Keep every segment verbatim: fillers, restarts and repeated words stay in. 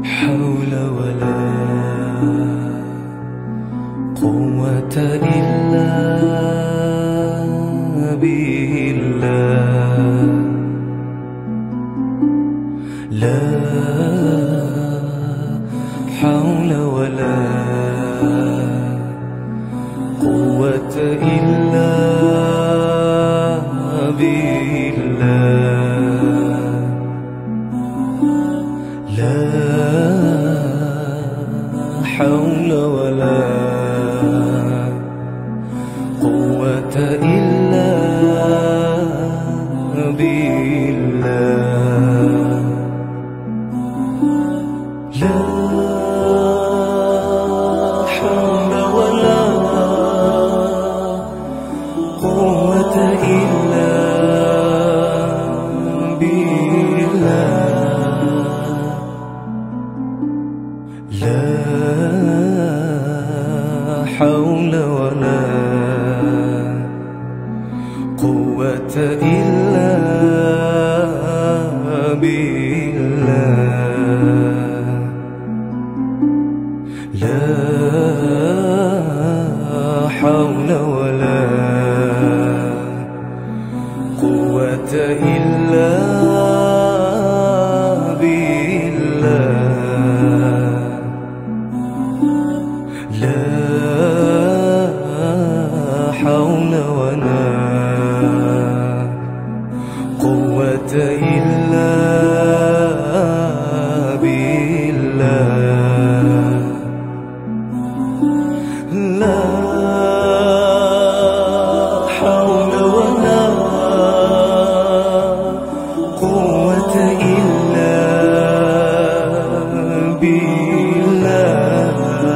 حول ولا قوة إلا بالله. لا حول ولا قوة إلا بالله. لا حول ولا قوة إلا بالله. لا حول ولا قوة إلا بالله. لا حول ولا قوة إلا بالله. لا حول ولا قوة إلا بالله. لا حول ولا قوة إلا بالله. لا حول ولا قوة إلا بالله.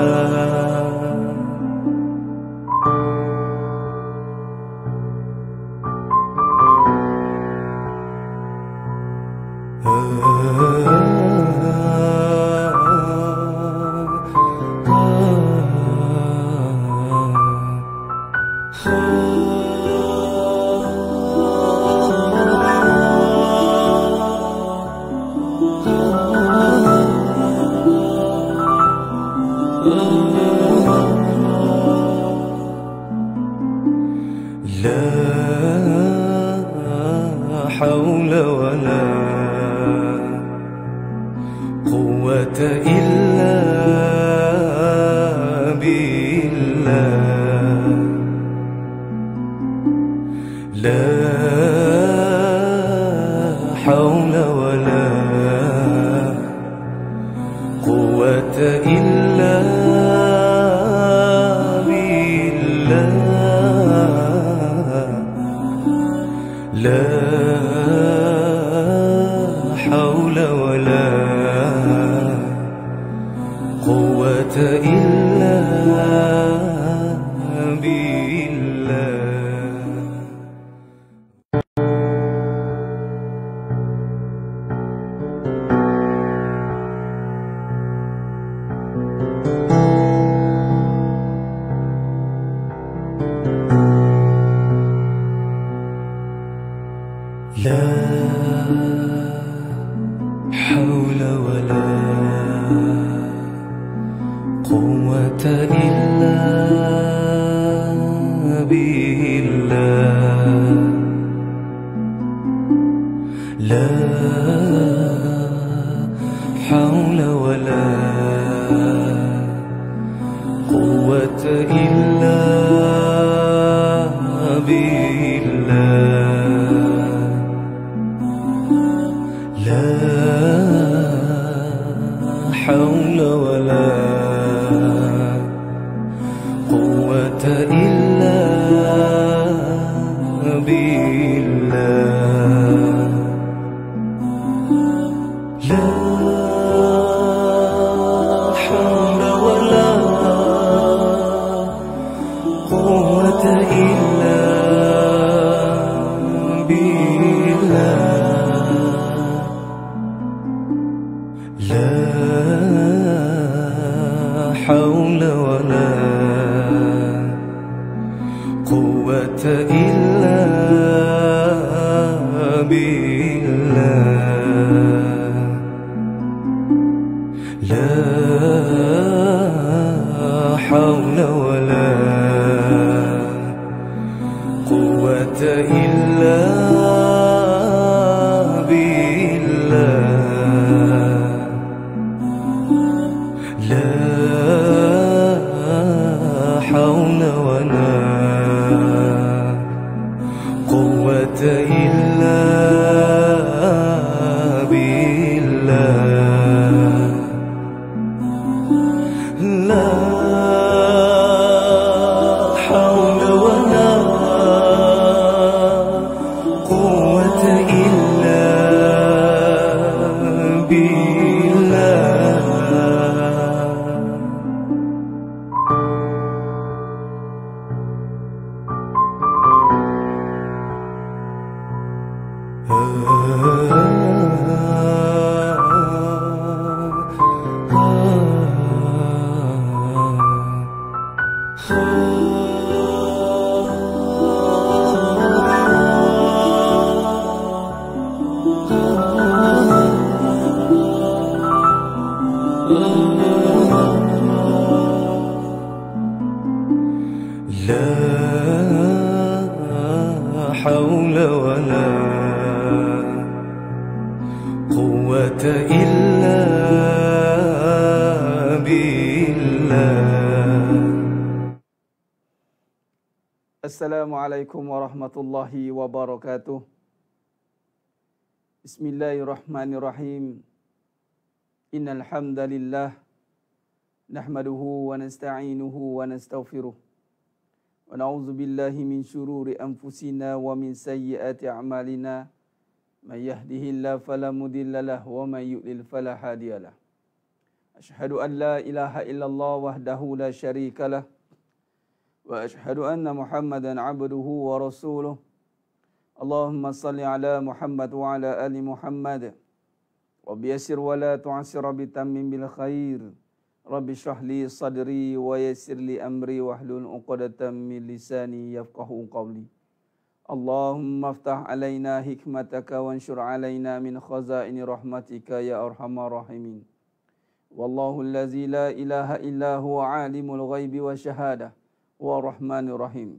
لا حول ولا قوة إلا بالله. لا حول ولا قوة إلا بالله. لا حول ولا قوة إلا بالله. لا حول ولا قوة إلا بالله. لا حول ولا قوة إلا بالله. لا حول ولا قوة إلا بالله. لا حول ولا قوة إلا بالله. لا حول ولا قوة إلا بالله. لا حول ولا قوة إلا بالله لا حول ولا قوة إلا بالله لا حول ولا قوة إلا بالله لا حول ولا قوة إلا بالله. Assalamualaikum warahmatullahi wabarakatuh. Bismillahirrahmanirrahim. Innal hamdalillah nahmaduhu wa nasta'inuhu wa nastaghfiruh. Wa na'udzu billahi min syururi anfusina wa min sayyiati a'malina. May yahdihillahu fala mudilla lahu wa may yudlil fala hadiyalah. Asyhadu an la ilaha illallah wahdahu la syarikalah wa asyhadu anna Muhammadan abduhu wa rasuluh. Allahumma salli ala Muhammad wa ala ali Muhammad. Rabbi yassir wa la tu'assir bi tammin bil khair. Rabbi shrah li sadri wa yassir li amri wahlul 'uqdatam min lisani yafqahu qawli. Allahumma aftah alaina hikmataka wanshur alaina min khazaini rahmatika ya arhamar rahimin. Wallahu allazi la ilaha illa huwa alimul ghaibi wa syahadah wa rahmanir rahim.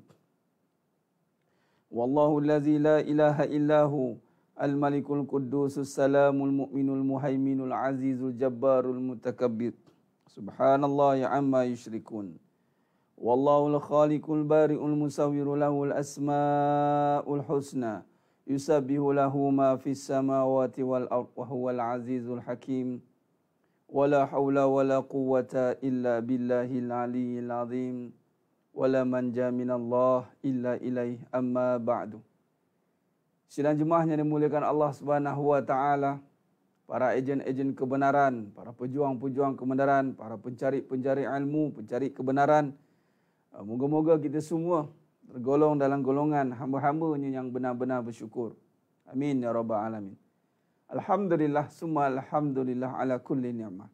Wallahu allazi la ilaha illa hu al-malikul quddusus salamul mu'minul muhaiminul azizul jabbarul mutakabbir. Subhanallah ya amma yusyrikun. Wallahu al-khaliqul bari'ul musawwiru lahul asma'ul husna. Yusabbihu lahu ma fis samawati wal ardh wa huwal azizul hakim. Wala haula wala quwwata illa billahil aliyyil azim. Wala manja minallah illa ilaih amma ba'du. Sidang jemaah yang dimuliakan Allah Subhanahu wa taala, para ejen-ejen kebenaran, para pejuang-pejuang kebenaran, para pencari-pencari ilmu, pencari kebenaran, moga-moga kita semua tergolong dalam golongan hamba-hambanya yang benar-benar bersyukur. Amin ya rabbal alamin. Alhamdulillah summa alhamdulillah ala kulli ni'mah.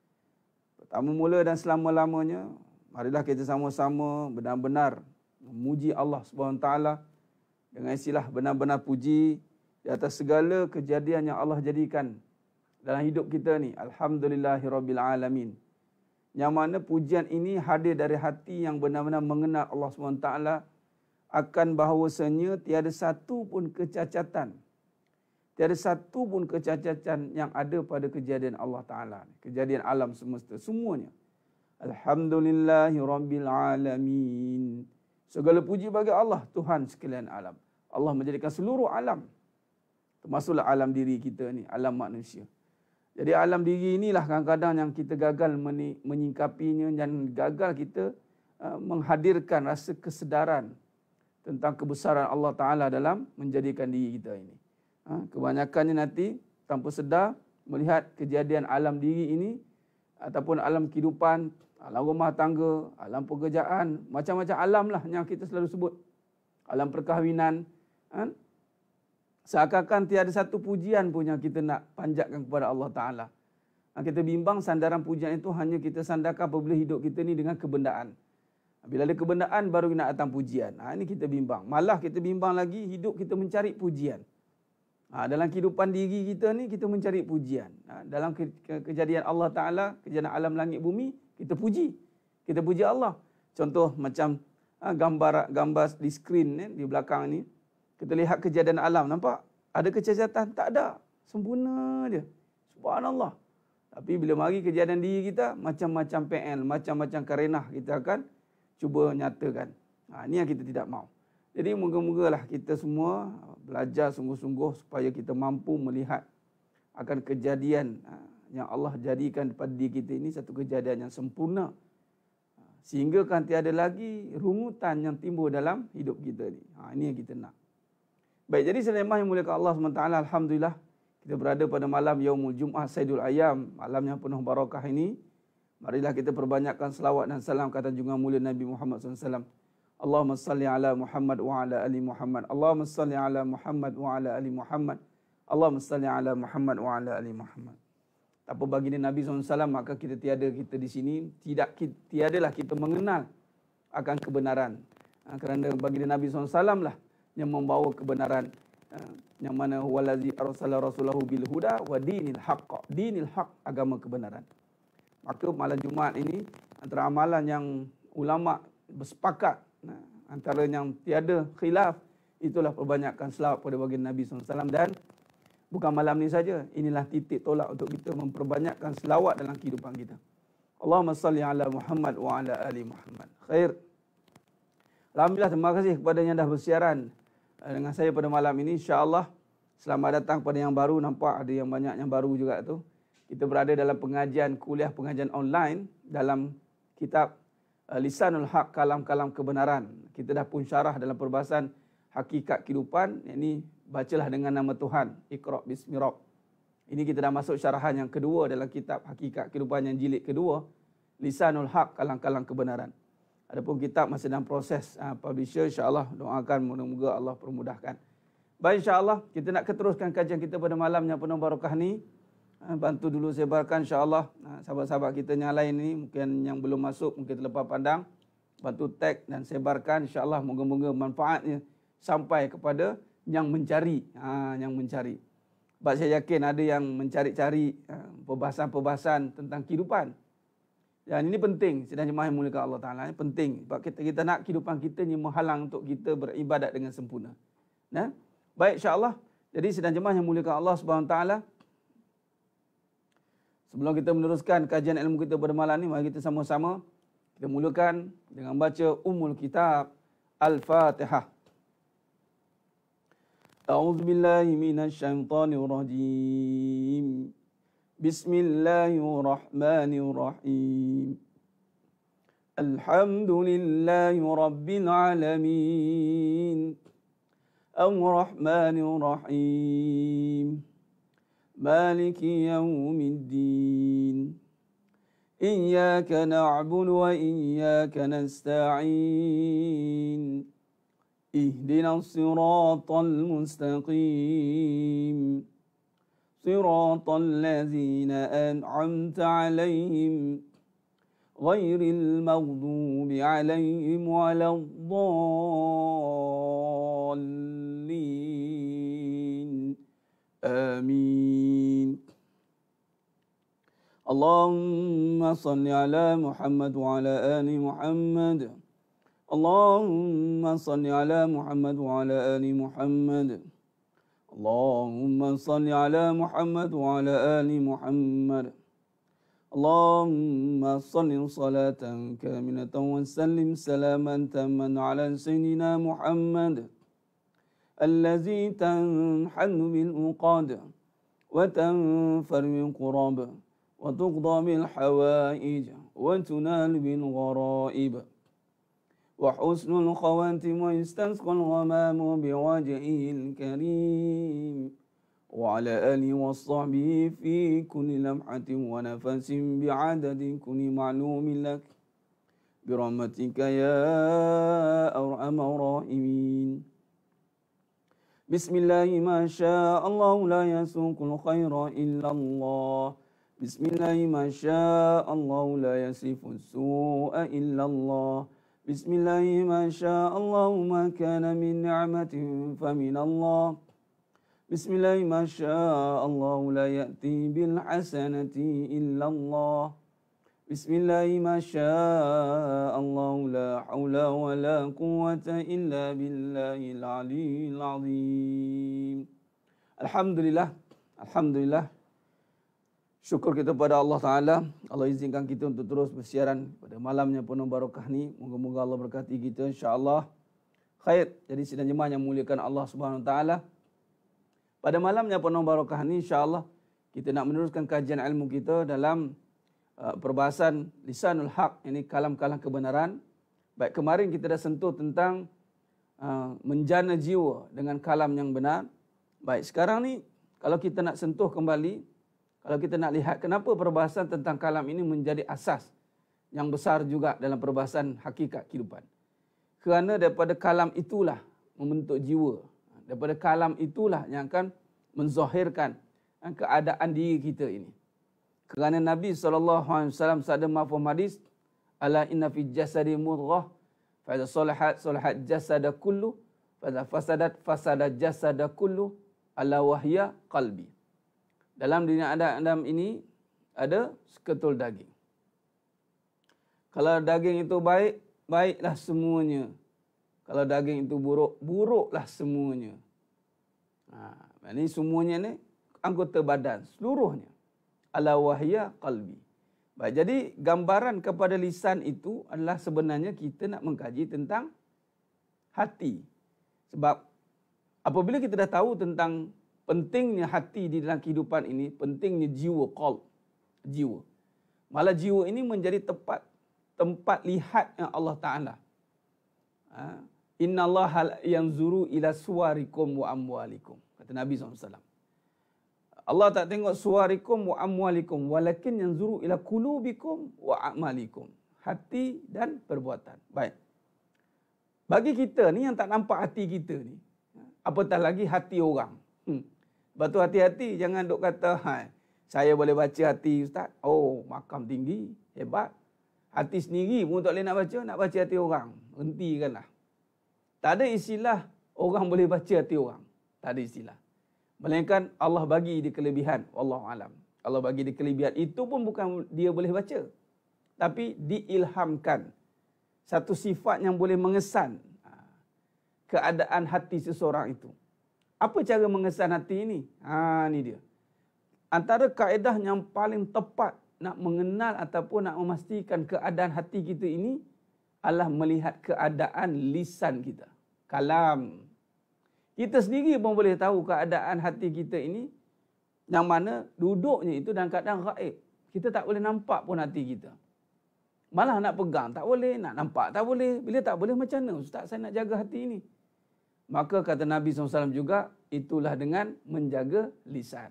Pertama mula dan selama-lamanya, marilah kita sama-sama benar-benar memuji Allah Subhanahu wa taala dengan istilah benar-benar puji di atas segala kejadian yang Allah jadikan dalam hidup kita ni. Alhamdulillahirabbil alamin. Yang mana pujian ini hadir dari hati yang benar-benar mengenal Allah Subhanahu wa taala akan bahawasanya tiada satu pun kecacatan, tiada satu pun kecacatan yang ada pada kejadian Allah Taala, kejadian alam semesta semuanya. Alhamdulillahi Rabbil Alamin. Segala puji bagi Allah, Tuhan sekalian alam. Allah menjadikan seluruh alam, termasuklah alam diri kita ni, alam manusia. Jadi alam diri inilah kadang-kadang yang kita gagal menyingkapinya dan gagal kita uh, menghadirkan rasa kesedaran tentang kebesaran Allah Ta'ala dalam menjadikan diri kita ini. Ha, kebanyakannya nanti tanpa sedar melihat kejadian alam diri ini ataupun alam kehidupan, alam rumah tangga, alam pekerjaan, macam-macam alam lah yang kita selalu sebut. Alam perkahwinan. Kan? Seakan-akan tiada satu pujian pun yang kita nak panjatkan kepada Allah Ta'ala. Kita bimbang sandaran pujian itu hanya kita sandarkan apabila hidup kita ni dengan kebendaan. Bila ada kebendaan baru nak datang pujian. Ha, ini kita bimbang. Malah kita bimbang lagi hidup kita mencari pujian. Ha, dalam kehidupan diri kita ni, kita mencari pujian. Ha, dalam ke, ke, kejadian Allah Ta'ala, kejadian alam langit bumi, kita puji. Kita puji Allah. Contoh macam ha, gambar gambar di skrin ni, di belakang ni. Kita lihat kejadian alam, nampak? Ada kecacatan? Tak ada. Sempurna je. Subhanallah. Tapi bila mari kejadian diri kita, macam-macam P L, macam-macam karenah kita akan cuba nyatakan. Ha, ini yang kita tidak mahu. Jadi moga-mogalah kita semua belajar sungguh-sungguh supaya kita mampu melihat akan kejadian yang Allah jadikan pada diri kita ini satu kejadian yang sempurna. Sehingga kan tiada lagi rungutan yang timbul dalam hidup kita ni. Ha, ini yang kita nak. Baik, jadi selemas yang muliakan Allah subhanahu wa taala, alhamdulillah kita berada pada malam Yaumul Jum'ah Saidul Ayyam, malam yang penuh barakah ini. Marilah kita perbanyakkan selawat dan salam kata junjungan mulia Nabi Muhammad sallallahu alaihi wasallam. Allahumma salli ala Muhammad wa ala ali Muhammad. Allahumma salli ala Muhammad wa ala ali Muhammad. Allahumma salli ala Muhammad wa ala ali Muhammad. Tanpa baginda Nabi sallallahu alaihi wasallam, maka kita tiada kita di sini, tidak tiadalah kita mengenal akan kebenaran. Kerana baginda Nabi sallallahu alaihi wasallam lah yang membawa kebenaran, yang mana huwallazi arsala rasulahu bil huda wa dinil haqq. Dinil haqq, agama kebenaran. Maka malam Jumaat ini antara amalan yang ulama bersepakat, nah, antara yang tiada khilaf, itulah perbanyakkan selawat pada baginda Nabi sallallahu alaihi wasallam. Dan bukan malam ni saja, inilah titik tolak untuk kita memperbanyakkan selawat dalam kehidupan kita. Allahumma salli ala Muhammad wa ala ali Muhammad. Khair. Alhamdulillah, terima kasih kepada yang dah bersiaran dengan saya pada malam ini. InsyaAllah selamat datang pada yang baru. Nampak ada yang banyak yang baru juga tu. Kita berada dalam pengajian, kuliah pengajian online dalam kitab uh, Lisanul Haq, kalam-kalam kebenaran. Kita dah pun syarah dalam perbahasan hakikat kehidupan. Ini bacalah dengan nama Tuhan. Iqra' bismi Rabb. Ini kita dah masuk syarahan yang kedua dalam kitab hakikat kehidupan yang jilid kedua. Lisanul Haq, kalam-kalam kebenaran. Adapun kitab masih dalam proses uh, publisher. InsyaAllah doakan moga-moga Allah permudahkan. Baik, insyaAllah kita nak keteruskan kajian kita pada malam yang penuh barakah ni. Bantu dulu sebarkan insyaAllah. Sahabat-sahabat kita yang lain ni, mungkin yang belum masuk, mungkin terlepas pandang. Bantu tag dan sebarkan insyaAllah. Moga-moga manfaatnya sampai kepada yang mencari. Ha, yang mencari. Sebab saya yakin ada yang mencari-cari ha, perbahasan-perbahasan tentang kehidupan. Dan ini penting. Sedang jemaah yang muliakan Allah Ta'ala. Ini penting. Sebab kita, kita nak kehidupan kita ni menghalang untuk kita beribadat dengan sempurna. Nah? Baik, insyaAllah. Jadi sedang jemaah yang muliakan Allah Subhanahu Wa Ta'ala. Sebelum kita meneruskan kajian ilmu kita pada malam ni, mari kita sama-sama kita mulakan dengan baca Ummul Kitab Al-Fatihah. A'udzu billahi minasy syaithanir rajim. Bismillahirrahmanirrahim. Alhamdulillahi rabbil alamin. Ar-Rahmanir Rahim. مالك يوم الدين إياك نعبد وإياك نستعين اهدنا الصراط المستقيم صراط الذين أنعمت عليهم غير المغضوب عليهم ولا الضالين آمين. اللهم صل على محمد وعلى آل محمد. اللهم صل على محمد وعلى آل محمد. اللهم صل على محمد وعلى آل محمد. اللهم صل صلاة كاملة وسلم سلاما تاما على سيدنا محمد الذي تنحل بالعقاد وتنفر بالقرب وتقضى بالحوائج وتنال بالغرائب وحسن الخواتم ويستسقى الغمام بوجهه الكريم وعلى آله وصحبه في كل لمحة ونفس بعدد كل معلوم لك برحمتك يا أرحم الراحمين. بسم الله ما شاء الله لا يسوق الخير إلا الله. بسم الله ما شاء الله لا يصرف السوء إلا الله. بسم الله ما شاء الله ما كان من نعمة فمن الله. Bismillah, masyaallah la ya'ti bil hasanati illallah. Bismillah, masyaallah la haula wa la quwwata illa billahil aliyil azim. Alhamdulillah, alhamdulillah. Syukur kita pada Allah Taala. Allah izinkan kita untuk terus bersiaran pada malamnya penuh barakah ni. Moga-moga Allah berkati kita insya-Allah. Khair. Jadi sidang jemaah yang muliakan Allah Subhanahu Wa Taala. Pada malamnya penuh barakah ni insya-Allah kita nak meneruskan kajian ilmu kita dalam uh, perbahasan lisanul haq, ini kalam-kalam kebenaran. Baik, kemarin kita dah sentuh tentang uh, menjana jiwa dengan kalam yang benar. Baik, sekarang ni kalau kita nak sentuh kembali, kalau kita nak lihat kenapa perbahasan tentang kalam ini menjadi asas yang besar juga dalam perbahasan hakikat kehidupan. Kerana daripada kalam itulah membentuk jiwa. Daripada kalam itulah yang akan menzahirkan keadaan diri kita ini. Kerana Nabi sallallahu alaihi wasallam sabda mafhum hadis, ala inna fi jasadi mudghah, fa idza salahat salahat jasada kullu, fa idza fasadat fasada jasada kullu, ala wahya qalbi. Dalam dunia ada Adam ini ada seketul daging. Kalau daging itu baik, baiklah semuanya. Kalau daging itu buruk, buruklah semuanya. Ha, ini semuanya ni anggota badan seluruhnya. Ala wahya qalbi. Baik, jadi gambaran kepada lisan itu adalah sebenarnya kita nak mengkaji tentang hati. Sebab apabila kita dah tahu tentang pentingnya hati di dalam kehidupan ini, pentingnya jiwa, qalb, jiwa. Malah jiwa ini menjadi tempat tempat lihat yang Allah Taala. Ha, Inna Allah yanzuru ila suwarikum wa amwalikum. Kata Nabi sallallahu alaihi wasallam. Allah tak tengok suwarikum wa amwalikum, walakin yanzuru ila qulubikum wa a'malikum. Hati dan perbuatan. Baik. Bagi kita ni yang tak nampak hati kita ni, apatah lagi hati orang. Hmm. Sebab tu hati-hati, jangan duk kata, hai, saya boleh baca hati Ustaz. Oh, makam tinggi, hebat. Hati sendiri pun tak boleh nak baca, nak baca hati orang. Hentikanlah. Tak ada istilah orang boleh baca hati orang. Tak ada istilah. Melainkan Allah bagi di kelebihan. Wallahu alam. Allah bagi di kelebihan. Itu pun bukan dia boleh baca. Tapi diilhamkan. Satu sifat yang boleh mengesan keadaan hati seseorang itu. Apa cara mengesan hati ini? Ha, ni dia. Antara kaedah yang paling tepat nak mengenal ataupun nak memastikan keadaan hati kita ini adalah melihat keadaan lisan kita. Kalam. Kita sendiri pun boleh tahu keadaan hati kita ini yang mana duduknya itu dalam keadaan gaib. Kita tak boleh nampak pun hati kita. Malah nak pegang tak boleh, nak nampak tak boleh. Bila tak boleh macam mana? Ustaz, saya nak jaga hati ini. Maka kata Nabi sallallahu alaihi wasallam juga, itulah dengan menjaga lisan.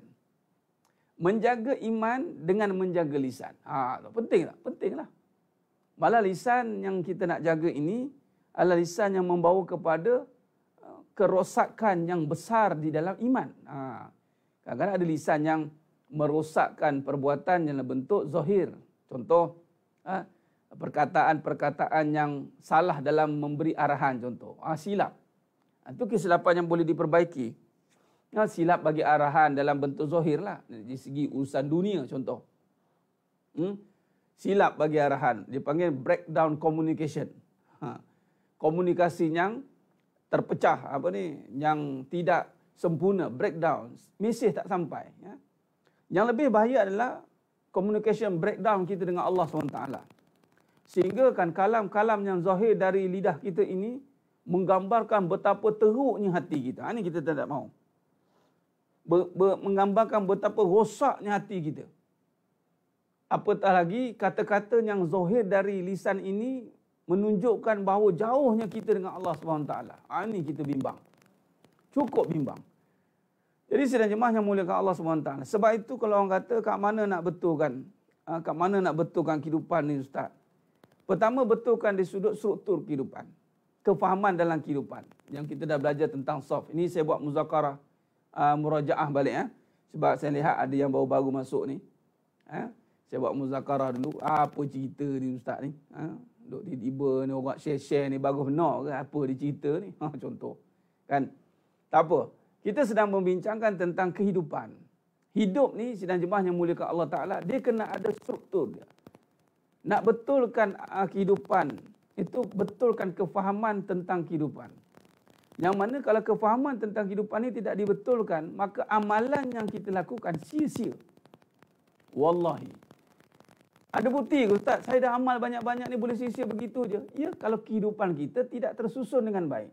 Menjaga iman dengan menjaga lisan. Ha, penting tak? Pentinglah. Malah lisan yang kita nak jaga ini adalah lisan yang membawa kepada kerosakan yang besar di dalam iman. Ha, kadang-kadang ada lisan yang merosakkan perbuatan yang bentuk zahir. Contoh, ha, perkataan-perkataan yang salah dalam memberi arahan. Contoh, ha, silap. Itu kesilapan yang boleh diperbaiki. Ha, silap bagi arahan dalam bentuk zahir lah. Di segi urusan dunia contoh. Hmm? Silap bagi arahan. Dipanggil breakdown communication. Ha. Komunikasi yang terpecah, apa ni, yang tidak sempurna, breakdown. Mesej tak sampai. Ya. Yang lebih bahaya adalah communication breakdown kita dengan Allah subhanahu wa taala. Sehingga kan kalam-kalam yang zahir dari lidah kita ini menggambarkan betapa teruknya hati kita. Ini kita tidak mahu. Ber, ber, menggambarkan betapa rosaknya hati kita. Apatah lagi kata-kata yang zahir dari lisan ini menunjukkan bahawa jauhnya kita dengan Allah subhanahu wa taala. Ini kita bimbang. Cukup bimbang. Jadi sidang jemaah yang muliakan Allah subhanahu wa taala. Sebab itu kalau orang kata kat mana nak betulkan, kat mana nak betulkan kehidupan ni Ustaz? Pertama, betulkan di sudut struktur kehidupan. Kefahaman dalam kehidupan. Yang kita dah belajar tentang soft. Ini saya buat muzakarah, uh, murajaah balik. Eh? Sebab saya lihat ada yang baru-baru masuk ni. Eh? Saya buat muzakarah dulu. Apa cerita ni Ustaz ni? Ha? Duk tiba-tiba ni orang share-share ni bagus benar ke? Apa dia cerita ni? Ha, contoh. Kan? Tak apa. kita sedang membincangkan tentang kehidupan. Hidup ni sidang jemaah yang muliakan Allah Ta'ala, dia kena ada struktur dia. Nak betulkan uh, kehidupan, itu betulkan kefahaman tentang kehidupan. Yang mana kalau kefahaman tentang kehidupan ini tidak dibetulkan, maka amalan yang kita lakukan sia-sia. Wallahi. Ada bukti ke Ustaz, saya dah amal banyak-banyak ni boleh sia-sia begitu je. Ya, kalau kehidupan kita tidak tersusun dengan baik.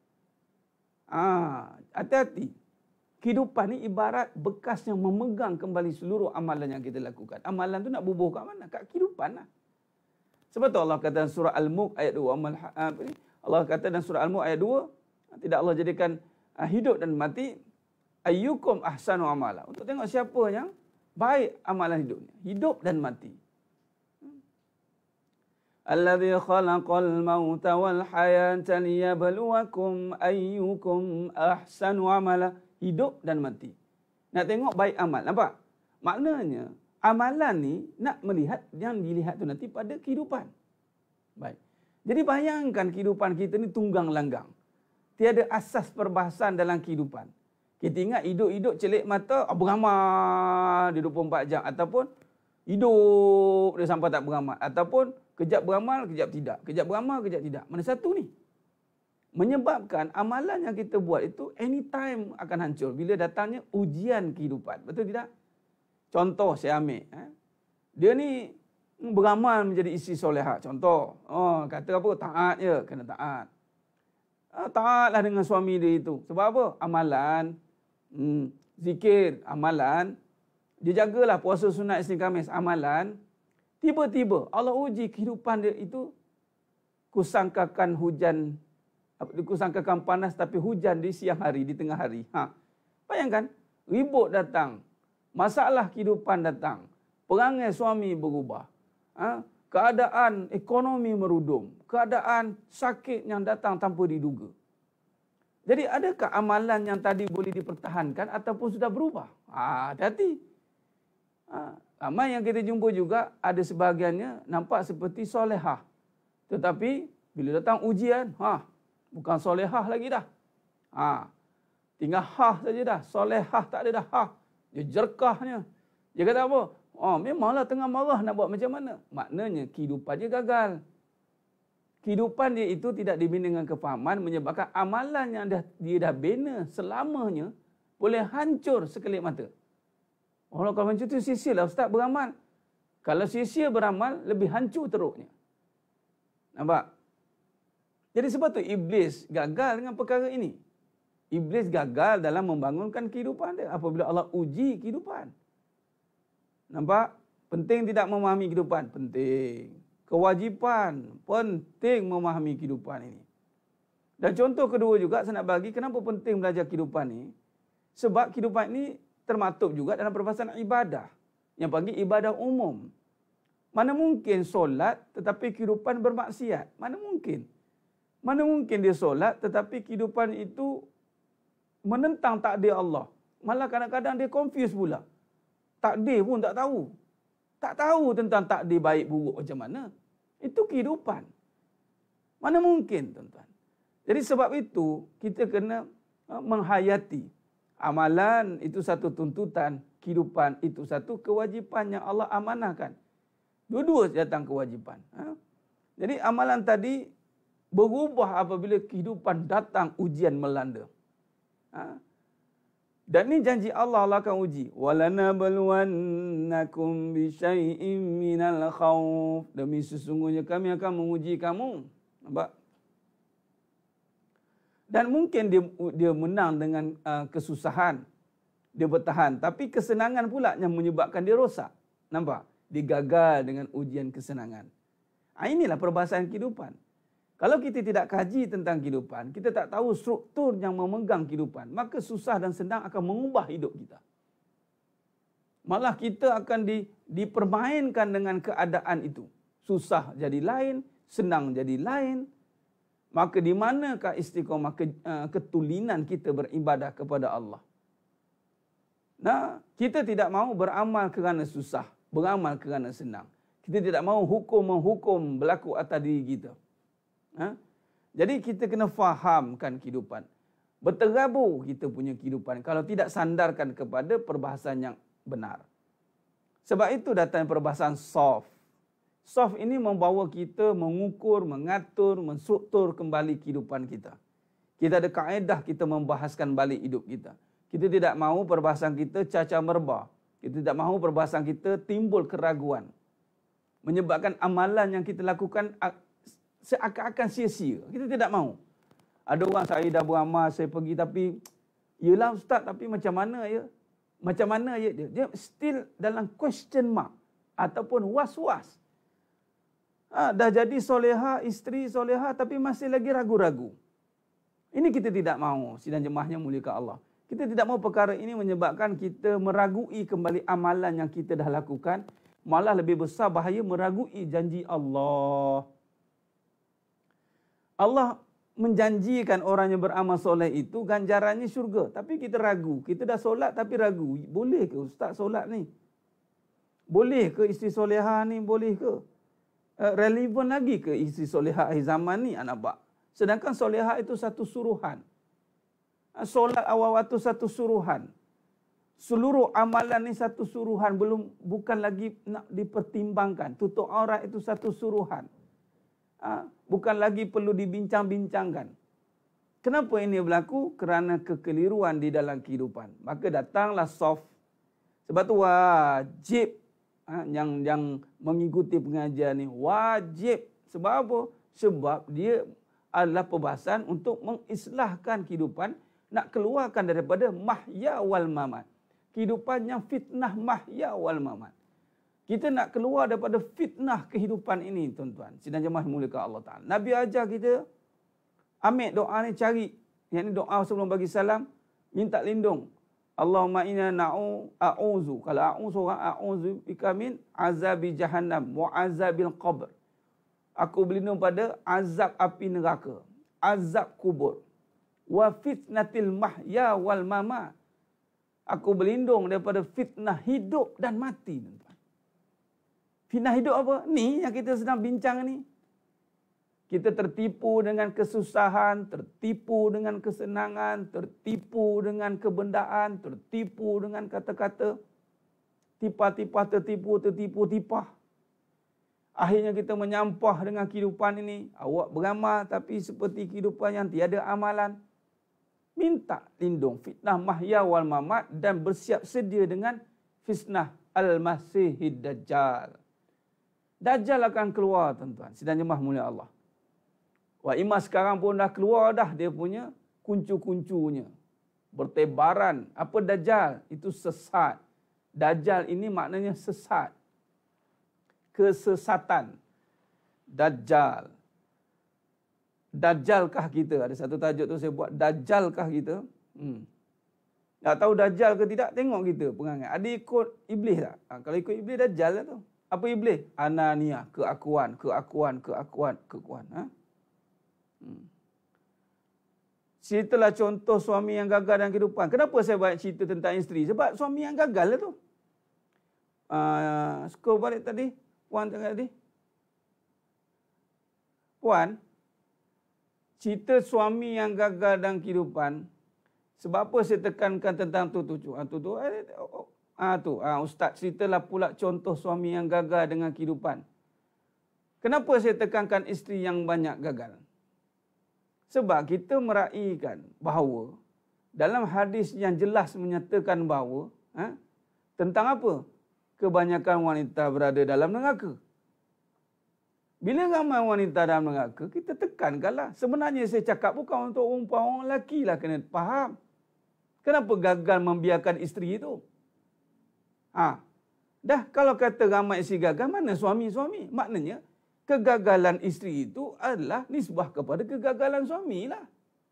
Ah, hati-hati. Kehidupan ni ibarat bekas yang memegang kembali seluruh amalan yang kita lakukan. Amalan tu nak bubuh kat mana? Kat kehidupan lah. Sebab tu Allah kata dalam surah Al-Mulk ayat dua. Allah kata dalam surah Al-Mulk ayat dua, tidak Allah jadikan hidup dan mati, ayyukum ahsanu amala. Untuk tengok siapa yang baik amalan hidupnya. Hidup dan mati. Alladzi khalaqal mauta wal hayata liyabluwakum ayyukum ahsanu amala. Hidup dan mati. Nak tengok baik amal. Nampak? Maknanya, amalan ni nak melihat yang dilihat tu nanti pada kehidupan. Baik. Jadi bayangkan kehidupan kita ni tunggang langgang. Tiada asas perbahasan dalam kehidupan. Kita ingat hidup-hidup celik mata, beramal dia dua puluh empat jam. Ataupun hidup dia sampai tak beramal. Ataupun kejap beramal, kejap tidak. Kejap beramal, kejap tidak. Mana satu ni? Menyebabkan amalan yang kita buat itu anytime akan hancur bila datangnya ujian kehidupan. Betul tidak? Contoh saya ambil. Eh? Dia ni beramal menjadi isteri solehah. Contoh. Oh, kata apa? Taat je. Kena taat. Ah, taatlah dengan suami dia itu. Sebab apa? Amalan. Hmm, zikir. Amalan. Dia jagalah puasa sunat Isnin Khamis. Amalan. Tiba-tiba Allah uji kehidupan dia itu. Kusangkakan hujan. Kusangkakan panas tapi hujan di siang hari, di tengah hari. Ha. Bayangkan. Ribut datang. Masalah kehidupan datang. Perangai suami berubah. Ha? Keadaan ekonomi merudum. Keadaan sakit yang datang tanpa diduga. Jadi adakah amalan yang tadi boleh dipertahankan ataupun sudah berubah? Ha, hati-hati. Ha, ramai yang kita jumpa juga ada sebahagiannya nampak seperti solehah. Tetapi bila datang ujian, ha, bukan solehah lagi dah. Ha, tinggal hah saja dah. Solehah tak ada dah. Ha. Dia jerkahnya. Dia kata apa? Oh, memanglah tengah marah nak buat macam mana? Maknanya kehidupan dia gagal. Kehidupan dia itu tidak dibina dengan kefahaman menyebabkan amalan yang dah, dia dah bina selamanya boleh hancur sekelip mata. Orang kalau macam tu sia-sia lah Ustaz beramal. Kalau sia-sia beramal, lebih hancur teruknya. Nampak? Jadi sebab tu Iblis gagal dengan perkara ini. Iblis gagal dalam membangunkan kehidupan dia apabila Allah uji kehidupan. Nampak? Penting tidak memahami kehidupan? Penting. Kewajipan. Penting memahami kehidupan ini. Dan contoh kedua juga saya nak bagi kenapa penting belajar kehidupan ini. Sebab kehidupan ini termaktub juga dalam perbahasan ibadah. Yang panggil ibadah umum. Mana mungkin solat tetapi kehidupan bermaksiat? Mana mungkin? Mana mungkin dia solat tetapi kehidupan itu menentang takdir Allah. Malah kadang-kadang dia confuse pula. Takdir pun tak tahu. Tak tahu tentang takdir baik buruk macam mana. Itu kehidupan. Mana mungkin, tuan-tuan. Jadi sebab itu, kita kena menghayati. Amalan itu satu tuntutan. Kehidupan itu satu kewajipan yang Allah amanahkan. Dua-dua datang kewajipan. Jadi amalan tadi berubah apabila kehidupan datang ujian melanda. Dan ini janji Allah, Allah akan uji. وَلَنَبْلُوَنَّكُمْ بِشَيْءٍ مِّنَ الْخَوْفِ. Demi sesungguhnya kami akan menguji kamu. Nampak? Dan mungkin dia dia menang dengan uh, kesusahan. Dia bertahan. Tapi kesenangan pula yang menyebabkan dia rosak. Nampak? Dia gagal dengan ujian kesenangan. Ha, inilah perbahasan kehidupan. Kalau kita tidak kaji tentang kehidupan, kita tak tahu struktur yang memegang kehidupan, maka susah dan senang akan mengubah hidup kita. Malah kita akan di, dipermainkan dengan keadaan itu. Susah jadi lain, senang jadi lain. Maka di manakah istiqamah ke, uh, ketulinan kita beribadah kepada Allah? Nah, kita tidak mahu beramal kerana susah, beramal kerana senang. Kita tidak mahu hukum-menghukum berlaku atas diri kita. Ha? Jadi kita kena fahamkan kehidupan. Berterabur kita punya kehidupan kalau tidak sandarkan kepada perbahasan yang benar. Sebab itu datang perbahasan soft. Soft ini membawa kita mengukur, mengatur, menstruktur kembali kehidupan kita. Kita ada kaedah kita membahaskan balik hidup kita. Kita tidak mahu perbahasan kita cacar merbah. Kita tidak mahu perbahasan kita timbul keraguan. Menyebabkan amalan yang kita lakukan seakan-akan sia-sia. Kita tidak mahu. Ada orang, saya dah beramal, saya pergi tapi, yelah ustaz, tapi macam mana ya? Macam mana ya dia? Dia still dalam question mark ataupun was-was. Ha, dah jadi soleha, isteri soleha tapi masih lagi ragu-ragu. Ini kita tidak mahu, sidang jemaahnya muliakan Allah. Kita tidak mahu perkara ini menyebabkan kita meragui kembali amalan yang kita dah lakukan. Malah lebih besar bahaya meragui janji Allah. Allah menjanjikan orang yang beramal soleh itu ganjarannya syurga. Tapi kita ragu. Kita dah solat tapi ragu. Boleh ke ustaz solat ni? Boleh ke isteri soleha ni? Boleh ke? Uh, relevan lagi ke isteri soleha akhir zaman ni anak bak? Sedangkan soleha itu satu suruhan. Uh, solat awal waktu satu suruhan. Seluruh amalan ni satu suruhan. Belum, bukan lagi nak dipertimbangkan. Tutup aurat itu satu suruhan. Ha, bukan lagi perlu dibincang-bincangkan. Kenapa ini berlaku? Kerana kekeliruan di dalam kehidupan. Maka datanglah soft. Sebab tu wajib ha, yang yang mengikuti pengajian ni wajib. Sebab apa? Sebab dia adalah perbahasan untuk mengislahkan kehidupan, nak keluarkan daripada mahya wal mamat. Kehidupan yang fitnah mahya wal mamat. Kita nak keluar daripada fitnah kehidupan ini, tuan-tuan. Sidang jemaah muliakan Allah Ta'ala. Nabi ajar kita, ambil doa ni, cari. Yang ni doa sebelum bagi salam, minta lindung. Allahumma inna na'u a'uzu. Kalau a'uzu, a'uzu bika min azabi jahannam wa azabil qabr. Aku berlindung pada azab api neraka, azab kubur. Wa fitnatil mahya wal mamat. Aku berlindung daripada fitnah hidup dan mati, tuan-tuan. Fitnah hidup apa? Ni yang kita sedang bincang ni. Kita tertipu dengan kesusahan, tertipu dengan kesenangan, tertipu dengan kebendaan, tertipu dengan kata-kata. Tipah-tipah tertipu, tertipu, tipah. Akhirnya kita menyampah dengan kehidupan ini. Awak beramal tapi seperti kehidupan yang tiada amalan. Minta lindung fitnah mahya wal mamat dan bersiap sedia dengan fitnah al-masihid dajjal. Dajjal akan keluar, tuan-tuan. Sidang jemaah mulia Allah. Wah, Imas sekarang pun dah keluar dah dia punya kuncu-kuncunya. Bertebaran. Apa Dajjal? Itu sesat. Dajjal ini maknanya sesat. Kesesatan. Dajjal. Dajjalkah kita? Ada satu tajuk tu saya buat. Dajjalkah kita? Hmm. Tak tahu Dajjal ke tidak? Tengok kita perangai. Ada ikut iblis tak? Ha, kalau ikut iblis, Dajjal lah tu. Apa iblis? Anania, keakuan, keakuan, keakuan, keakuan. Ha? Hmm. Ceritalah contoh suami yang gagal dalam kehidupan. Kenapa saya banyak cerita tentang isteri? Sebab suami yang gagal lah tu. Uh, scroll balik tadi. Puan tengah tadi. Puan, cerita suami yang gagal dalam kehidupan. Sebab apa saya tekankan tentang tu tu tu. Ah tu tu. Ah tu. Ah ustaz ceritalah pula contoh suami yang gagal dengan kehidupan. Kenapa saya tekankan isteri yang banyak gagal? Sebab kita meraihkan bahawa dalam hadis yang jelas menyatakan bahawa ha, tentang apa? Kebanyakan wanita berada dalam neraka. Bila ramai wanita dalam neraka, kita tekankanlah. Sebenarnya saya cakap bukan untuk umpan orang lelaki lah, kena faham. Kenapa gagal membiarkan isteri itu? Ha. Dah kalau kata ramai isteri gagal, mana suami-suami? Maknanya kegagalan isteri itu adalah nisbah kepada kegagalan suami lah.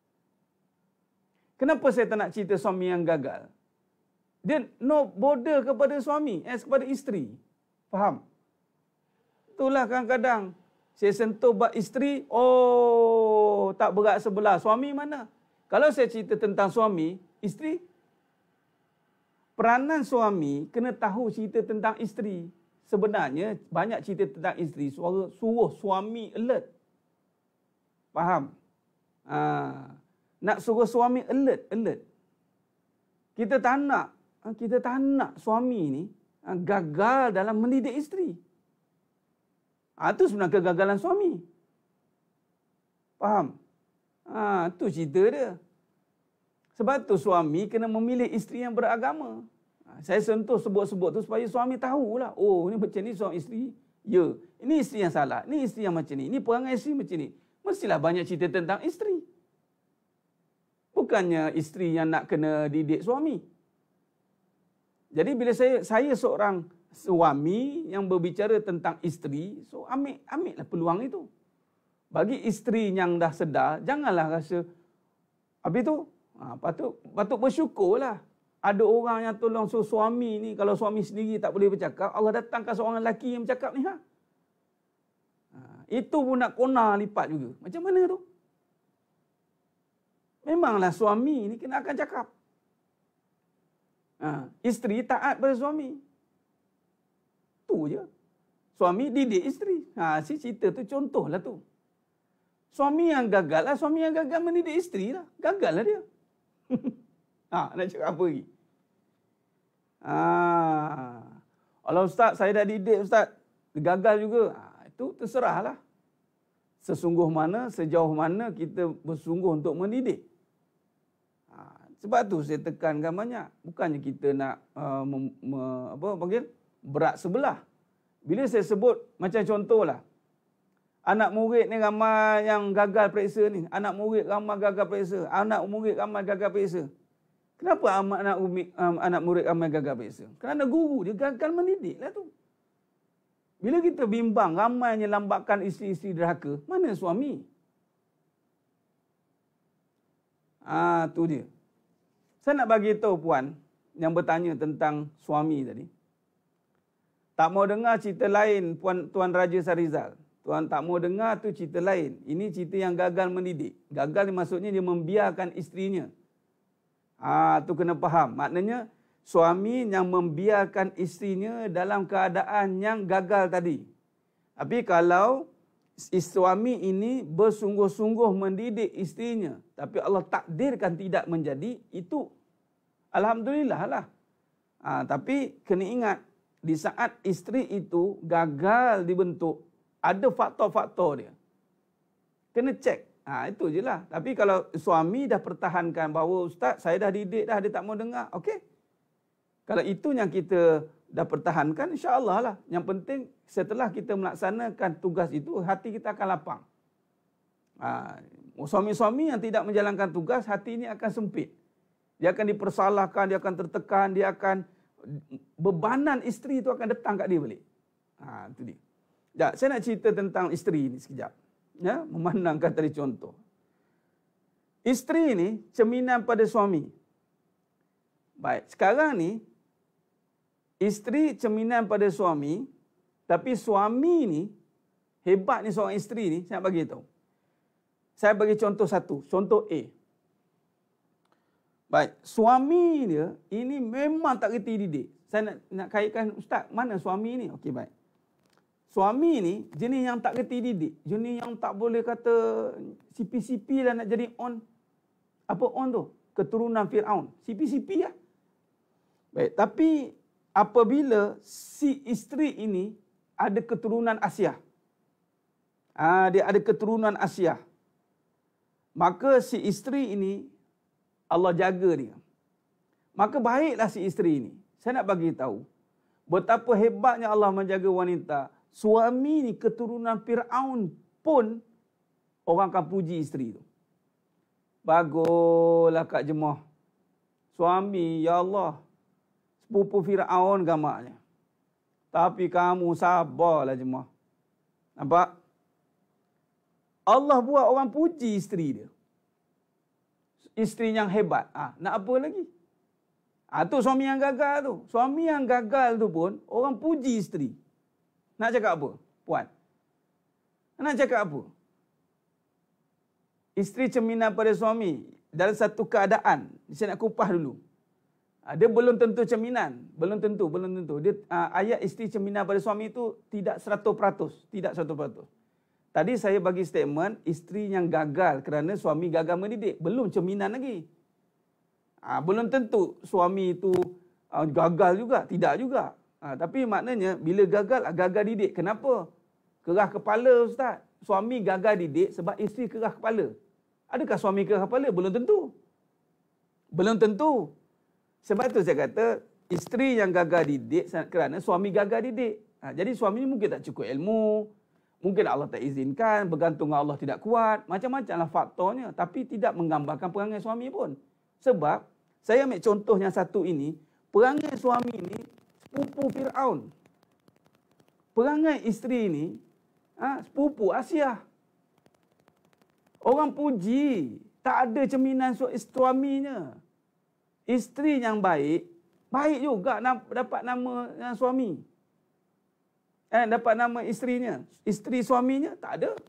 Kenapa saya tak nak cerita suami yang gagal? Dia no border kepada suami, as kepada isteri. Faham? Itulah kadang-kadang saya sentuh bab isteri, oh tak berat sebelah. Suami mana? Kalau saya cerita tentang suami, isteri, peranan suami kena tahu cerita tentang isteri. Sebenarnya banyak cerita tentang isteri, suara suruh suami alert. Faham? Ha. nak suruh suami alert, alert. Kita tak nak, kita tak nak suami ni gagal dalam mendidik isteri. Ha, itu sebenarnya kegagalan suami. Faham? Ha, itu cerita dia. Sebab tu suami kena memilih isteri yang beragama. Ha, saya sentuh sebut-sebut tu supaya suami tahulah. Oh, ni macam ni suami isteri. Ya, ini isteri yang salah. Ini isteri yang macam ni. Ini perangai isteri macam ni. Mestilah banyak cerita tentang isteri. Bukannya isteri yang nak kena didik suami. Jadi bila saya saya seorang suami yang berbicara tentang isteri, so ambil ambillah peluang itu. Bagi isteri yang dah sedar, janganlah rasa habis tu ha, patut patut bersyukurlah. Ada orang yang tolong so, suami ni, kalau suami sendiri tak boleh bercakap, Allah datangkan seorang lelaki yang bercakap ni. Ha? Ha, itu pun nak kona lipat juga. Macam mana tu? Memanglah suami ni kena akan cakap. Ha, isteri taat pada suami. Tu je. Suami didik isteri. Ha, si cerita tu contohlah tu. Suami yang gagal lah, suami yang gagal mendidik isteri lah. Gagal lah dia. Ha, nak cakap apa lagi? Ha, kalau ustaz, saya dah didik ustaz, gagal juga. Ha, itu terserahlah. Sesungguh mana, sejauh mana kita bersungguh untuk mendidik. Ha, sebab tu saya tekankan banyak. Bukannya kita nak uh, mem, me, apa panggil berat sebelah. Bila saya sebut macam contohlah, anak murid ni ramai yang gagal periksa ni. Anak murid ramai gagal periksa. Anak murid ramai gagal periksa. Kenapa anak, anak murid ramai gagal periksa? Kerana guru dia gagal mendidik lah tu. Bila kita bimbang ramainya lambakan isteri-isteri derhaka, mana suami? Ah, tu dia. Saya nak bagi tahu puan yang bertanya tentang suami tadi. Tak mau dengar cerita lain puan Tuan Raja Sarizal. Tuan tak mau dengar tu cerita lain. Ini cerita yang gagal mendidik. Gagal ni maksudnya dia membiarkan isterinya. Ah, tu kena faham. Maknanya suami yang membiarkan isterinya dalam keadaan yang gagal tadi. Tapi kalau suami ini bersungguh-sungguh mendidik isterinya, tapi Allah takdirkan tidak menjadi, itu alhamdulillah lah. Ah, tapi kena ingat, di saat isteri itu gagal dibentuk, ada faktor-faktor dia. Kena cek. Ha, itu je lah. Tapi kalau suami dah pertahankan bahawa ustaz, saya dah didik dah, dia tak mau dengar. Okey. Kalau itu yang kita dah pertahankan, insya-Allah lah. Yang penting setelah kita melaksanakan tugas itu, hati kita akan lapang. Ha, suami-suami yang tidak menjalankan tugas, hati ini akan sempit. Dia akan dipersalahkan, dia akan tertekan, dia akan bebanan isteri itu akan datang kat dia balik. Ha, itu dia. Ya, saya nak cerita tentang isteri ini sekejap. Ya, memandangkan tadi contoh. Isteri ini cerminan pada suami. Baik, sekarang ni isteri cerminan pada suami, tapi suami ni hebat ni seorang isteri ni, saya nak bagi tahu. Saya bagi contoh satu, contoh A. Baik, suami dia ini memang tak reti didik. Saya nak nak kaitkan, ustaz, mana suami ni? Okey, baik. Suami ni jenis yang tak reti didik, jenis yang tak boleh kata sipi-sipi lah nak jadi on. Apa on tu? Keturunan Firaun. Sipi-sipi lah. Baik, tapi apabila si isteri ini ada keturunan Asia. Ah, dia ada keturunan Asia. Maka si isteri ini Allah jaga dia. Maka baiklah si isteri ini. Saya nak bagi tahu betapa hebatnya Allah menjaga wanita. Suami ni keturunan Firaun pun orang akan puji isteri tu. Baguslah Kak Jemaah. Suami, ya Allah, sepupu Firaun gamaknya. Tapi kamu sabarlah Jemaah. Nampak? Allah buat orang puji isteri dia. Isteri yang hebat. Ah, nak apa lagi? Ah, tu suami yang gagal tu. Suami yang gagal tu pun orang puji isteri. Nak cakap apa, puan? Nak cakap apa? Isteri cerminan pada suami dalam satu keadaan. Saya nak kupas dulu. Dia belum tentu cerminan. Belum tentu, belum tentu. Dia, ayat isteri cerminan pada suami itu tidak seratus peratus. Tidak seratus peratus. Tadi saya bagi statement isteri yang gagal kerana suami gagal mendidik. Belum cerminan lagi. Ha, belum tentu suami itu uh, gagal juga. Tidak juga. Ha, tapi maknanya bila gagal, gagal didik. Kenapa? Kerah kepala Ustaz. Suami gagal didik sebab isteri kerah kepala. Adakah suami kerah kepala? Belum tentu. Belum tentu. Sebab itu saya kata, isteri yang gagal didik kerana suami gagal didik. Ha, jadi suami ni mungkin tak cukup ilmu. Mungkin Allah tak izinkan. Bergantung Allah tidak kuat. Macam-macam lah faktornya. Tapi tidak menggambarkan perangai suami pun. Sebab, saya ambil contoh yang satu ini. Perangai suami ini, sepupu Fir'aun. Perangai isteri ini, ha, sepupu Asyah. Orang puji. Tak ada cerminan suaminya. Isteri yang baik, baik juga dapat nama suami. Eh, dapat nama isterinya. Isteri suaminya, tak ada.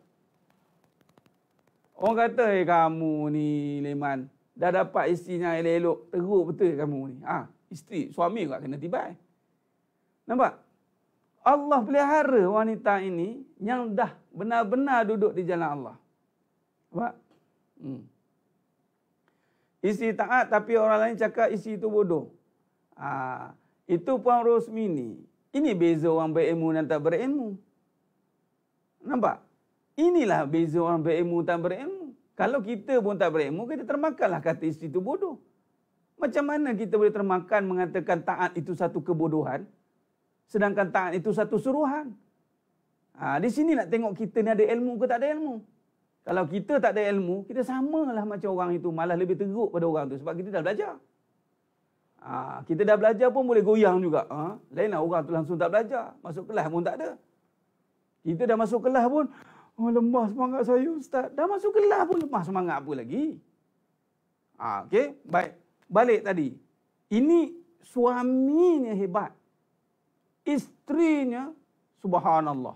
Orang kata, eh kamu ni, Leman, dah dapat isterinya elok-elok, teruk betul kamu ni. Ah, isteri, suami juga kena tibai. Nampak? Allah pelihara wanita ini yang dah benar-benar duduk di jalan Allah. Nampak? Hmm. Isteri taat tapi orang lain cakap isteri itu bodoh. Ah, itu Puan Rosmini. Ini beza orang berilmu dan tak berilmu. Nampak? Inilah beza orang berilmu dan berilmu. Kalau kita pun tak berilmu, kita termakanlah kata isteri itu bodoh. Macam mana kita boleh termakan mengatakan taat itu satu kebodohan, sedangkan taat itu satu suruhan? Ha, di sini nak tengok kita ni ada ilmu ke tak ada ilmu. Kalau kita tak ada ilmu, kita samalah macam orang itu, malah lebih teruk pada orang itu sebab kita dah belajar. Ha, kita dah belajar pun boleh goyang juga. Ha? Lainlah orang tu langsung tak belajar. Masuk kelas pun tak ada. Kita dah masuk kelas pun, oh lemah semangat saya Ustaz. Dah masuk kelas pun lemah semangat apa lagi? Ha, Okey, baik. Balik tadi. Ini suaminya hebat. Isterinya, subhanallah.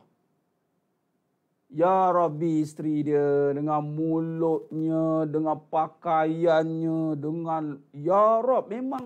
Ya Rabbi, isteri dia dengan mulutnya, dengan pakaiannya, dengan Ya Rabb, memang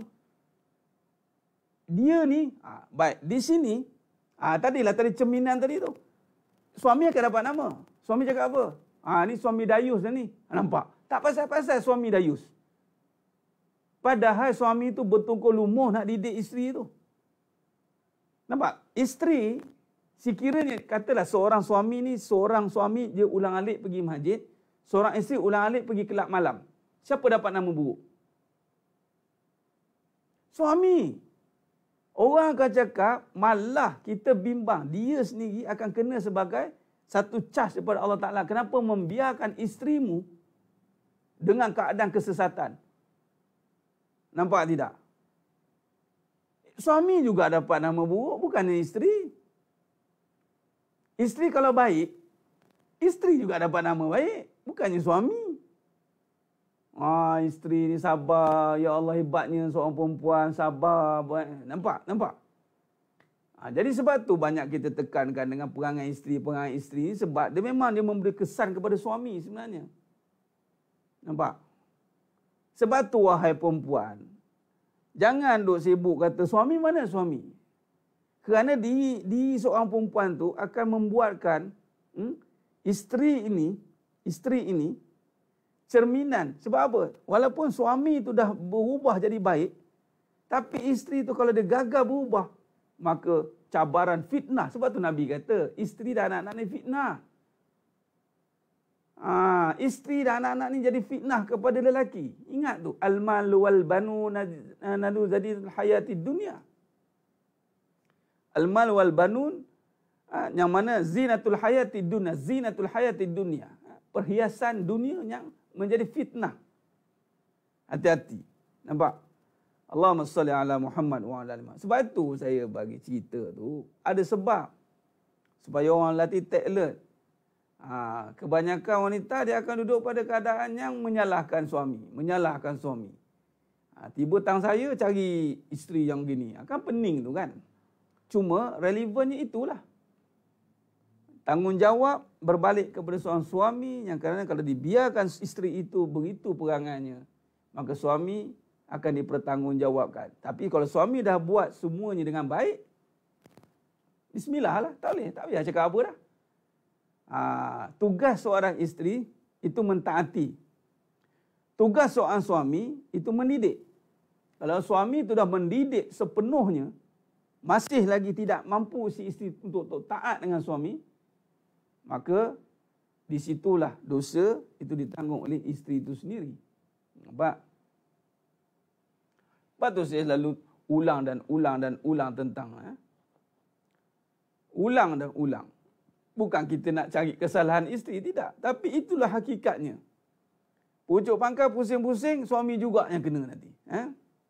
dia ni, ha, baik, di sini, ha, tadilah tadi cerminan tadi tu. Suami akan dapat nama. Suami cakap apa? Ha, ni suami dayus dah ni. Nampak? Tak pasal-pasal suami dayus. Padahal suami tu bertungkul lumuh nak didik isteri tu. Nampak? Isteri, sekiranya katalah seorang suami ni, seorang suami dia ulang alik pergi masjid, seorang isteri ulang alik pergi kelab malam. Siapa dapat nama buruk? Suami. Orang akan cakap, malah kita bimbang, dia sendiri akan kena sebagai satu cas daripada Allah Ta'ala. Kenapa membiarkan isterimu dengan keadaan kesesatan? Nampak tidak? Suami juga dapat nama buruk, bukannya isteri. Isteri kalau baik, isteri juga dapat nama baik, bukannya suami. Ah, isteri ni sabar, ya Allah hebatnya seorang perempuan sabar. Nampak? Nampak? Ha, jadi sebab tu banyak kita tekankan dengan perangai isteri, perangai isteri sebab dia memang dia memberi kesan kepada suami sebenarnya. Nampak? Sebab tu wahai perempuan, jangan duk sibuk kata suami mana suami. Kerana di di seorang perempuan tu akan membuatkan hmm, isteri ini, isteri ini cerminan. Sebab apa? Walaupun suami itu dah berubah jadi baik, tapi isteri itu kalau dia gagal berubah, maka cabaran fitnah. Sebab tu Nabi kata, isteri dan anak-anak ni fitnah. Ha, isteri dan anak-anak ni jadi fitnah kepada lelaki. Ingat tu, al-malu wal banu nadu zadidul hayati dunia. Al-mal wal banun, ha, yang mana zinatul hayati dunia, zinatul hayati dunia. Perhiasan dunia yang menjadi fitnah. Hati-hati. Nampak? Allahumma salli ala Muhammad wa ala alihi. Sebab itu saya bagi cerita tu, ada sebab. Supaya orang latih take alert. Ha, kebanyakan wanita dia akan duduk pada keadaan yang menyalahkan suami. Menyalahkan suami. Ha, tiba tang saya cari isteri yang gini. Akan pening tu kan. Cuma relevannya itulah. Tanggungjawab berbalik kepada seorang suami yang kerana kalau dibiarkan isteri itu begitu perangainya, maka suami akan dipertanggungjawabkan. Tapi kalau suami dah buat semuanya dengan baik, bismillah lah, tak boleh, tak payah cakap apa dah. Ha, tugas seorang isteri itu mentaati. Tugas seorang suami itu mendidik. Kalau suami itu dah mendidik sepenuhnya, masih lagi tidak mampu si isteri untuk, untuk taat dengan suami, maka disitulah dosa itu ditanggung oleh isteri itu sendiri. Nampak? Lepas tu saya selalu ulang dan ulang dan ulang tentang eh? ulang dan ulang. Bukan kita nak cari kesalahan isteri, tidak. Tapi itulah hakikatnya. Pucuk pangkal pusing-pusing, suami juga yang kena nanti. Eh?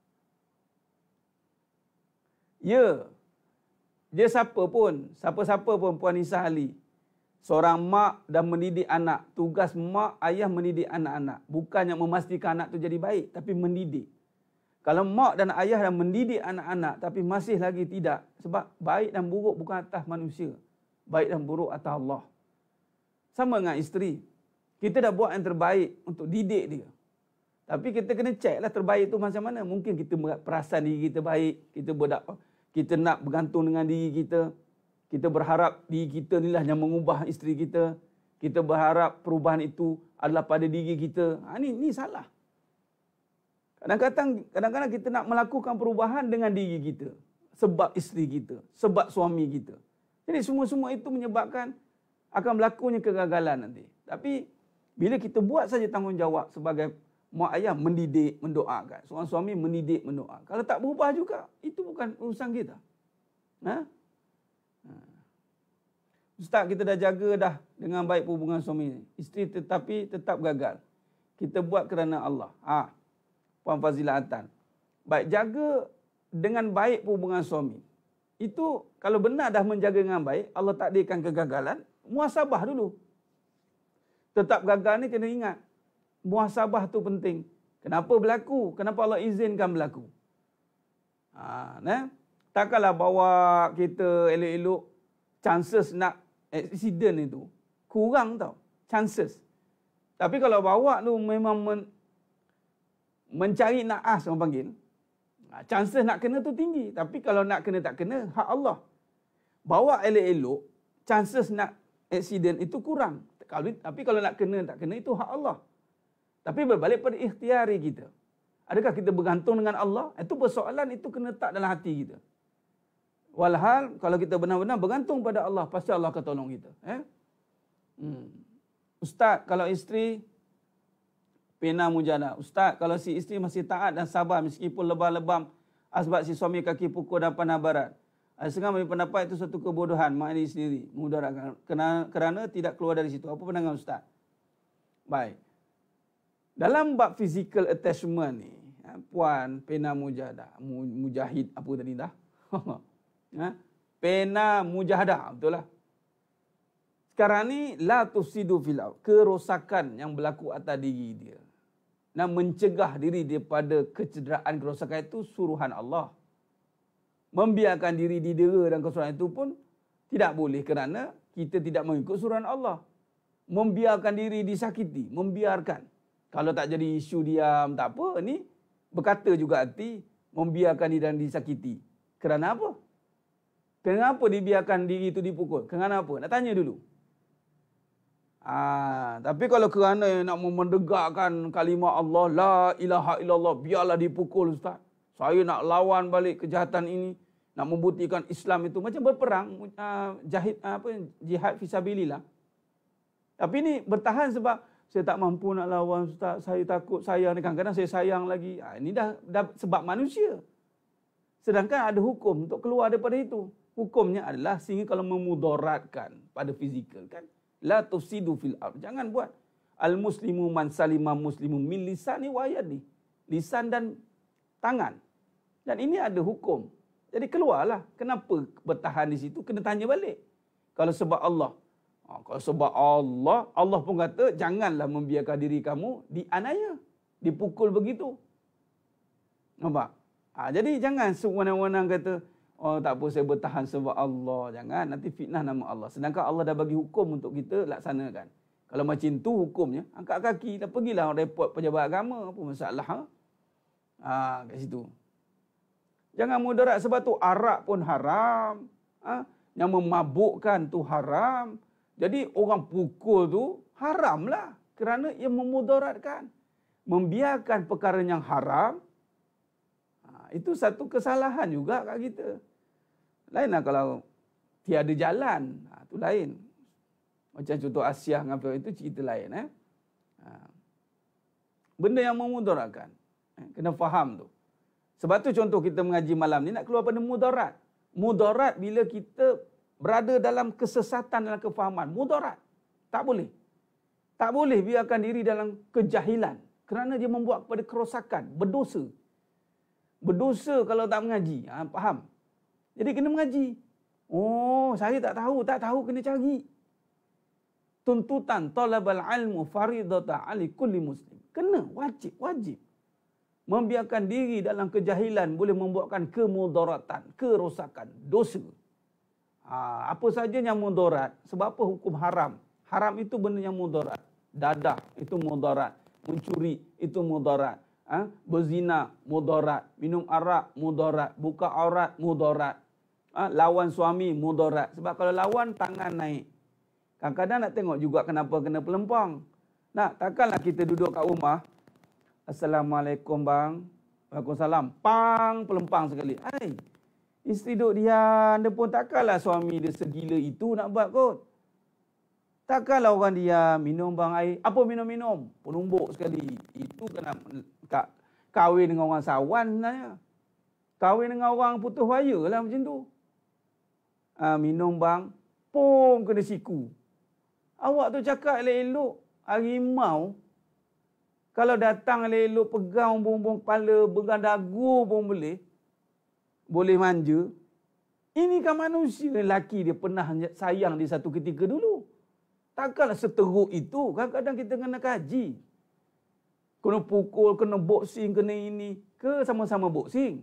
Ya, dia siapa pun, siapa-siapa pun Puan Nisa Ali. Seorang mak dan mendidik anak. Tugas mak, ayah mendidik anak-anak. Bukannya memastikan anak tu jadi baik, tapi mendidik. Kalau mak dan ayah dah mendidik anak-anak, tapi masih lagi tidak. Sebab baik dan buruk bukan atas manusia. Baik dan buruk atas Allah. Sama dengan isteri. Kita dah buat yang terbaik untuk didik dia. Tapi kita kena cek lah terbaik tu macam mana. Mungkin kita perasan diri kita baik. Kita berdak, kita nak bergantung dengan diri kita. Kita berharap diri kita ni lah yang mengubah isteri kita. Kita berharap perubahan itu adalah pada diri kita. Ha, ni, ni salah. Kadang-kadang, kadang-kadang kita nak melakukan perubahan dengan diri kita. Sebab isteri kita. Sebab suami kita. Jadi semua-semua itu menyebabkan akan berlakunya kegagalan nanti. Tapi bila kita buat saja tanggungjawab sebagai mak ayah mendidik, mendoakan. Seorang suami mendidik, mendoakan. Kalau tak berubah juga, itu bukan urusan kita. Ha? Ha. Ustaz, kita dah jaga dah dengan baik hubungan suami isteri, tetapi tetap gagal. Kita buat kerana Allah. Ha. Puan Fazilah Atan. Baik, jaga dengan baik hubungan suami. Itu kalau benar dah menjaga dengan baik, Allah takdirkan kegagalan, muhasabah dulu. Tetap gagal ni kena ingat. Muhasabah tu penting. Kenapa berlaku? Kenapa Allah izinkan berlaku? Ha, nah? Takkanlah bawa kita elok-elok, chances nak accident itu kurang tau. Chances. Tapi kalau bawa tu memang men, mencari naas orang panggil, chances nak kena tu tinggi. Tapi kalau nak kena tak kena, hak Allah. Bawa elok-elok, chances nak accident itu kurang. Tapi kalau nak kena tak kena, itu hak Allah. Tapi berbalik pada ikhtiari kita. Adakah kita bergantung dengan Allah? Itu persoalan, itu kena tak dalam hati kita. Walhal, kalau kita benar-benar bergantung pada Allah, pasti Allah akan tolong kita. Eh? Hmm. Ustaz, kalau isteri pena mujana. Ustaz, kalau si isteri masih taat dan sabar meskipun lebam-lebam sebab si suami kaki pukul dan panah barat. Setengah bagi pendapat itu satu kebodohan mak diri sendiri. Mudaratkan. Kerana, kerana tidak keluar dari situ. Apa pandangan Ustaz? Baik. Dalam bab physical attachment ni, Puan Pena Mujahadah, Mujahid apa tadi dah? Pena Mujahadah, betul lah. Sekarang ni, la tufsidu fil ardh, kerosakan yang berlaku atas diri dia. Dan mencegah diri daripada kecederaan kerosakan itu suruhan Allah. Membiarkan diri didera dan kesuruhan itu pun tidak boleh kerana kita tidak mengikut suruhan Allah. Membiarkan diri disakiti, membiarkan. Kalau tak jadi isu diam, tak apa. Ni berkata juga hati, membiarkan diri dan disakiti. Kerana apa? Kenapa dibiarkan diri itu dipukul? Kerana apa? Nak tanya dulu. Ah, tapi kalau kerana nak memendegakkan kalimah Allah, la ilaha illallah, biarlah dipukul Ustaz. Saya nak lawan balik kejahatan ini, nak membuktikan Islam itu macam berperang, uh, jahid uh, apa jihad fisabilillah. Tapi ini bertahan sebab saya tak mampu nak lawan Ustaz, saya takut sayang, kadang-kadang saya sayang lagi. Ha, ini dah, dah sebab manusia. Sedangkan ada hukum untuk keluar daripada itu. Hukumnya adalah sehingga kalau memudaratkan pada fizikal kan, la tufsidu fil ardh. Jangan buat. Al muslimu man salima muslimu min lisani wa yadi. Lisan dan tangan. Dan ini ada hukum. Jadi keluarlah. Kenapa bertahan di situ? Kena tanya balik. Kalau sebab Allah. Ha, kalau sebab Allah, Allah pun kata, janganlah membiarkan diri kamu dianiaya, dipukul begitu. Nampak? Ha, jadi jangan sewenang-wenang kata, oh tak apa saya bertahan sebab Allah. Jangan, nanti fitnah nama Allah. Sedangkan Allah dah bagi hukum untuk kita laksanakan. Kalau macam tu hukumnya, angkat kaki, dah pergilah report pejabat agama, apa masalah. Ha? Ha, kat situ. Jangan mudarat sebab tu arak pun haram. Ha? Yang memabukkan tu haram. Jadi orang pukul tu haramlah kerana ia memudaratkan. Membiarkan perkara yang haram, itu satu kesalahan juga kat kita. Lainlah kalau tiada jalan, ha, itu lain. Macam contoh Asia dengan Fir'aun itu cerita lain. Eh? Ha. Benda yang memudaratkan. Eh? Kena faham tu. Sebab tu contoh kita mengaji malam ni nak keluar pada mudarat. Mudarat bila kita berada dalam kesesatan dalam kefahaman. Mudarat. Tak boleh. Tak boleh biarkan diri dalam kejahilan. Kerana dia membuat kepada kerosakan. Berdosa. Berdosa kalau tak mengaji. Ha, faham? Jadi kena mengaji. Oh, saya tak tahu. Tak tahu kena cari. Tuntutan talabal ilmu faridata ali kulli muslim. Kena. Wajib. Wajib. Membiarkan diri dalam kejahilan boleh membuatkan kemudaratan. Kerosakan. Dosa. Ha, apa saja yang mudarat. Sebab apa hukum haram? Haram itu benda yang mudarat. Dadah itu mudarat. Mencuri itu mudarat. Ha? Berzina mudarat. Minum arak mudarat. Buka aurat mudarat. Ha? Lawan suami mudarat. Sebab kalau lawan tangan naik. Kadang-kadang nak tengok juga kenapa kena pelempang. Nak, takkanlah kita duduk kat rumah. Assalamualaikum bang. Waalaikumsalam. Pang, pelempang sekali. Hai. Isteri duduk diam. Dia pun takkanlah suami dia segila itu nak buat kot. Takkanlah orang diam. Minum bang air. Apa minum-minum? Penumbuk sekali. Itu kena kahwin dengan orang sawan sebenarnya. Kahwin dengan orang putus waya lah macam tu. Ha, minum bang. Pum kena siku. Awak tu cakap elok-elok. Harimau. Kalau datang elok-elok pegang bumbung kepala, pegang dagu pun boleh. Boleh manja. Ini kan manusia. Lelaki dia pernah sayang di satu ketika dulu. Takkanlah seteruk itu. Kadang-kadang kita kena kaji. Kena pukul, kena boxing, kena ini. Ke sama-sama boxing.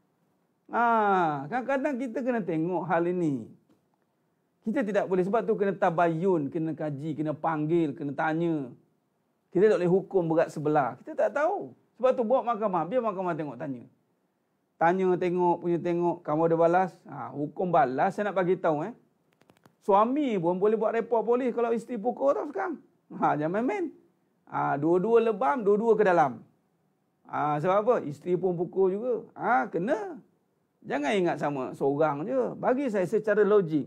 Ha, kadang-kadang kita kena tengok hal ini. Kita tidak boleh. Sebab tu kena tabayun, kena kaji, kena panggil, kena tanya. Kita tak boleh hukum berat sebelah. Kita tak tahu. Sebab tu buat mahkamah. Biar mahkamah tengok, tanya. Tanya, tengok, punya tengok. Kamu ada balas? Ha, hukum balas saya nak bagi tahu. Eh. Suami pun boleh buat report polis kalau isteri pukul tau sekarang. Ha, jangan main-main. Ha, dua-dua lebam, dua-dua ke dalam. Ha, sebab apa? Isteri pun pukul juga. Ha, kena. Jangan ingat sama seorang je. Bagi saya secara logik.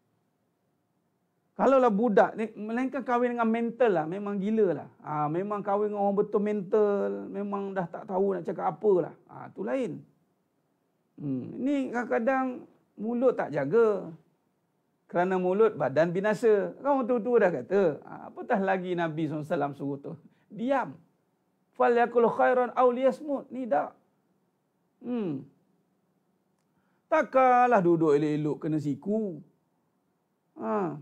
Kalaulah budak ni, melainkan kahwin dengan mental lah. Memang gila lah. Ha, memang kahwin dengan orang betul mental. Memang dah tak tahu nak cakap apa lah. Ha, tu lain. Hmm, ni kadang-kadang mulut tak jaga. Kerana mulut badan binasa. Orang tua-tua dah kata. Ha, apatah lagi Nabi sallallahu alaihi wasallam suruh tu. Diam. Fal yakul khairan aw liyasmut. Ni dak. Hmm. Takkanlah duduk elok-elok kena siku. Ha.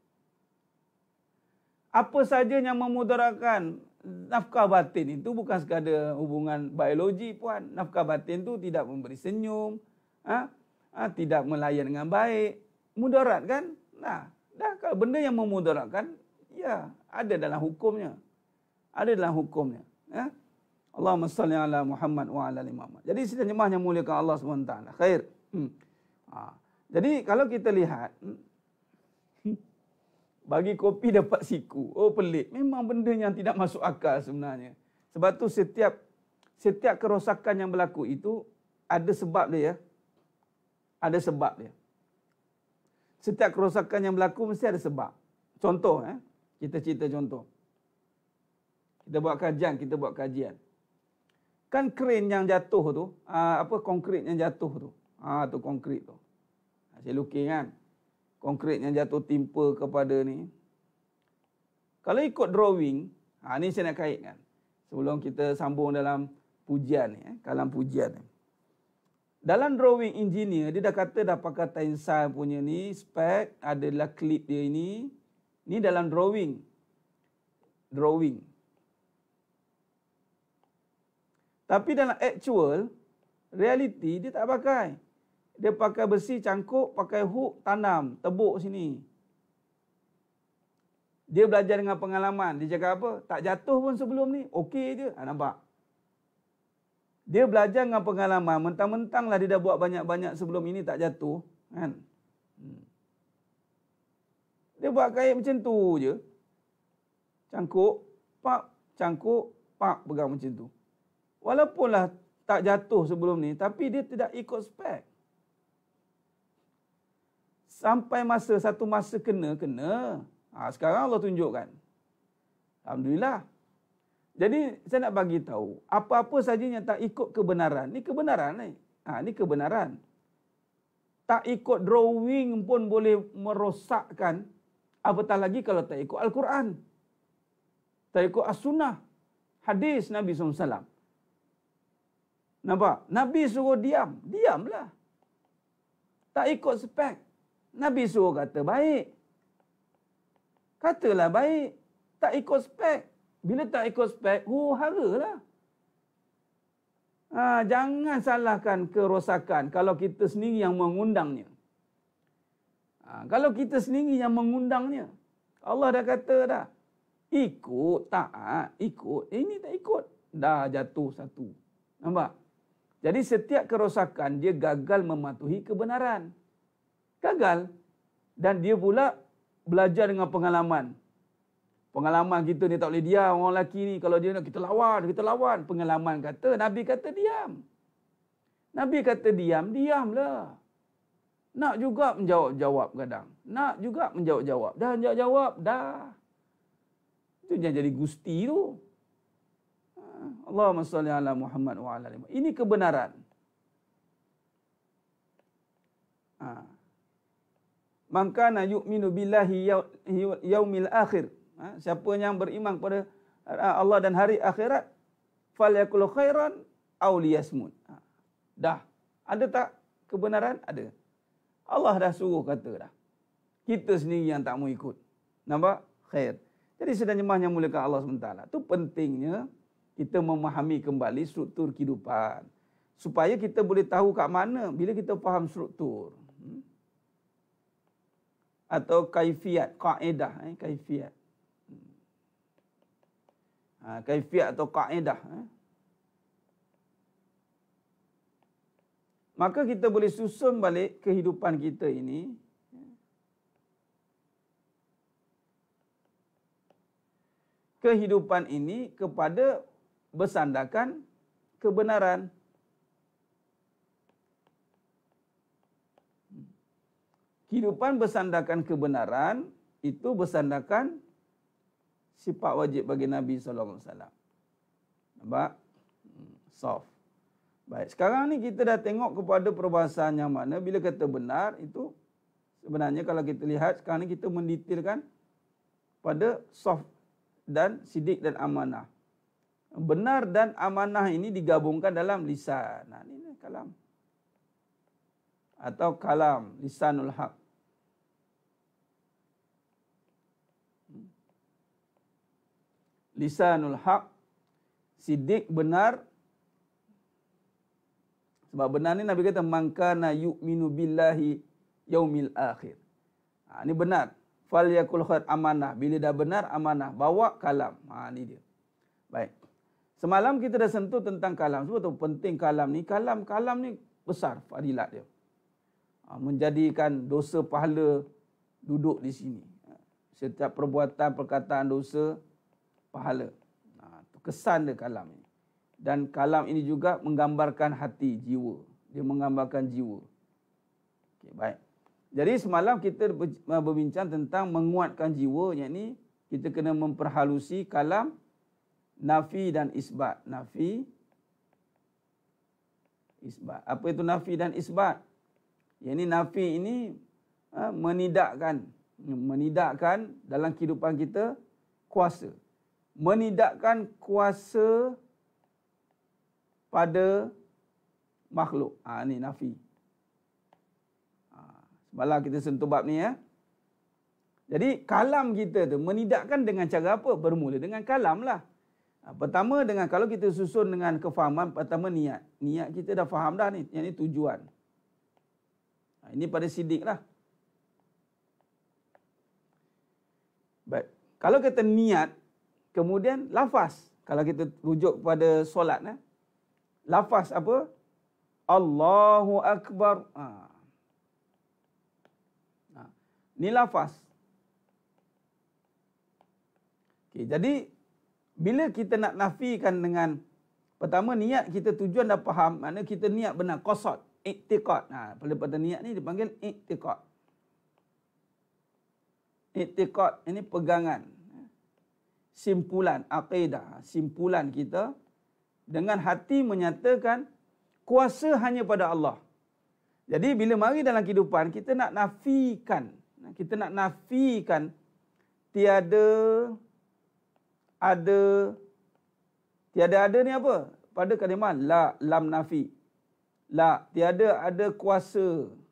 Apa saja yang memudaratkan nafkah batin itu bukan sekadar hubungan biologi puan. Nafkah batin itu tidak memberi senyum. Ha? Ha, tidak melayan dengan baik. Mudarat kan? Nah, dah kalau benda yang memudaratkan, ya, ada dalam hukumnya. Ada dalam hukumnya. Ya? Allahumma salli ala Muhammad wa ala ali Muhammad. Jadi sidang jemaah yang muliakan Allah subhanahu wa taala. Khair. Hmm. Ha. Jadi kalau kita lihat, bagi kopi dapat siku. Oh pelik. Memang benda yang tidak masuk akal sebenarnya. Sebab tu setiap setiap kerosakan yang berlaku itu ada sebab dia. Ya. Ada sebab dia. Setiap kerosakan yang berlaku mesti ada sebab. Contoh, eh, kita cerita contoh. Kita buat kajian, kita buat kajian. Kan kren yang jatuh tu, aa, apa konkrit yang jatuh tu. Ah tu konkrit tu. Saya lukis kan. Konkrit yang jatuh timpa kepada ni. Kalau ikut drawing, ha, ni saya nak kaitkan. Sebelum kita sambung dalam pujian ni, eh, kalam pujian ni. Dalam drawing engineer, dia dah kata dah pakai tensile punya ni, spek, adalah klip dia ini. Ni dalam drawing. Drawing. Tapi dalam actual, reality, dia tak pakai. Dia pakai besi, cangkuk, pakai hook, tanam, tebuk sini. Dia belajar dengan pengalaman. Dia cakap apa? Tak jatuh pun sebelum ni. Okey je. Ha, nampak? Dia belajar dengan pengalaman. Mentang-mentanglah dia dah buat banyak-banyak sebelum ini tak jatuh. Kan? Hmm. Dia buat kait macam tu je. Cangkuk, pak, cangkuk, pak, pegang macam tu. Walaupunlah tak jatuh sebelum ni, tapi dia tidak ikut spek. Sampai masa, satu masa kena, kena. Ha, sekarang Allah tunjukkan. Alhamdulillah. Jadi saya nak bagi tahu, apa-apa saja yang tak ikut kebenaran, ni kebenaran ni. Ha, ni kebenaran. Tak ikut drawing pun boleh merosakkan, apatah lagi kalau tak ikut Al-Quran. Tak ikut As-Sunnah. Hadis Nabi sallallahu alaihi wasallam. Nampak? Nabi suruh diam. Diamlah. Tak ikut spek. Nabi suruh kata baik. Katalah baik. Tak ikut spek. Bila tak ikut spek, huru-hara lah. Ha, jangan salahkan kerosakan kalau kita sendiri yang mengundangnya. Ha, kalau kita sendiri yang mengundangnya. Allah dah kata dah. Ikut, taat, ikut. Eh, ini tak ikut. Dah jatuh satu. Nampak? Jadi setiap kerosakan dia gagal mematuhi kebenaran. Gagal. Dan dia pula belajar dengan pengalaman. Pengalaman kita ni tak boleh diam. Orang lelaki ni kalau dia nak kita lawan, kita lawan. Pengalaman kata, Nabi kata diam. Nabi kata diam, diamlah. Nak juga menjawab-jawab kadang. Nak juga menjawab-jawab. Dah menjawab-jawab, dah. Itu yang jadi gusti tu. Allahumma salli ala Muhammad wa ala alihi. Ini kebenaran. Ha. Man kana yu'minu billahi yaumil akhir. Ha, siapa yang beriman kepada Allah dan hari akhirat, falyakul khairan aw liyasmut. Ha, dah. Ada tak kebenaran? Ada. Allah dah suruh kata dah. Kita sendiri yang tak mau ikut. Nampak? Khair. Jadi sedang jemaah yang muliakan Allah subhanahu wa taala. Itu pentingnya kita memahami kembali struktur kehidupan. Supaya kita boleh tahu kat mana bila kita faham struktur. Hmm? Atau kaifiat, kaedah. Eh, kaifiat. Ha, kaifiat atau kaedah. Eh. Maka kita boleh susun balik kehidupan kita ini. Kehidupan ini kepada bersandarkan kebenaran. Kehidupan bersandarkan kebenaran itu bersandarkan sifat wajib bagi Nabi sallallahu alaihi wasallam. Nampak? Soft. Baik, sekarang ni kita dah tengok kepada perbahasan yang mana bila kata benar itu sebenarnya kalau kita lihat sekarang ni kita mendetailkan pada soft dan sidik dan amanah. Benar dan amanah ini digabungkan dalam lisan. Nah, ini kalam. Atau kalam, lisanul haq. Lisanul haq, sidik benar. Sebab benar ni Nabi kata man kana yu'minu billahi yaumil akhir. Ha, ini benar. Fal yakul khair, amanah. Bila dah benar amanah, bawa kalam. Ha, ni dia. Baik. Semalam kita dah sentuh tentang kalam. Sebab tu penting kalam ni. Kalam kalam ni besar fadilat dia. Ha, menjadikan dosa pahala duduk di sini. Setiap perbuatan perkataan dosa pahala. Ha, tu kesan dia kalam ini. Dan kalam ini juga menggambarkan hati, jiwa. Dia menggambarkan jiwa. Okey, baik. Jadi semalam kita berbincang tentang menguatkan jiwa, yakni kita kena memperhalusi kalam nafi dan isbat. Nafi, isbat. Apa itu nafi dan isbat? Yakni nafi ini ha, menidakkan, menidakkan dalam kehidupan kita kuasa. Menidakkan kuasa pada makhluk. Ha, ini nafi. Ha, semalam kita sentuh bab ni ya. Jadi kalam kita tu menidakkan dengan cara apa? Bermula dengan kalam lah. Ha, pertama dengan kalau kita susun dengan kefahaman, pertama niat. Niat kita dah faham dah ni. Yang ni tujuan. Ha, ini pada sidik lah. Baik. Kalau kita niat, kemudian lafaz. Kalau kita rujuk kepada solat. Eh? Lafaz apa? Allahu Akbar. Ha. Ha. Ni lafaz. Okay, jadi bila kita nak nafikan dengan pertama niat kita tujuan dah faham, maknanya kita niat benar, qasad, i'tiqad. Ha, pada niat ni dipanggil i'tiqad. I'tiqad ini pegangan, simpulan akidah, simpulan kita dengan hati menyatakan kuasa hanya pada Allah. Jadi bila mari dalam kehidupan kita nak nafikan, kita nak nafikan tiada ada tiada ada ni apa? Pada kalimah la, lam nafi. La, tiada ada kuasa.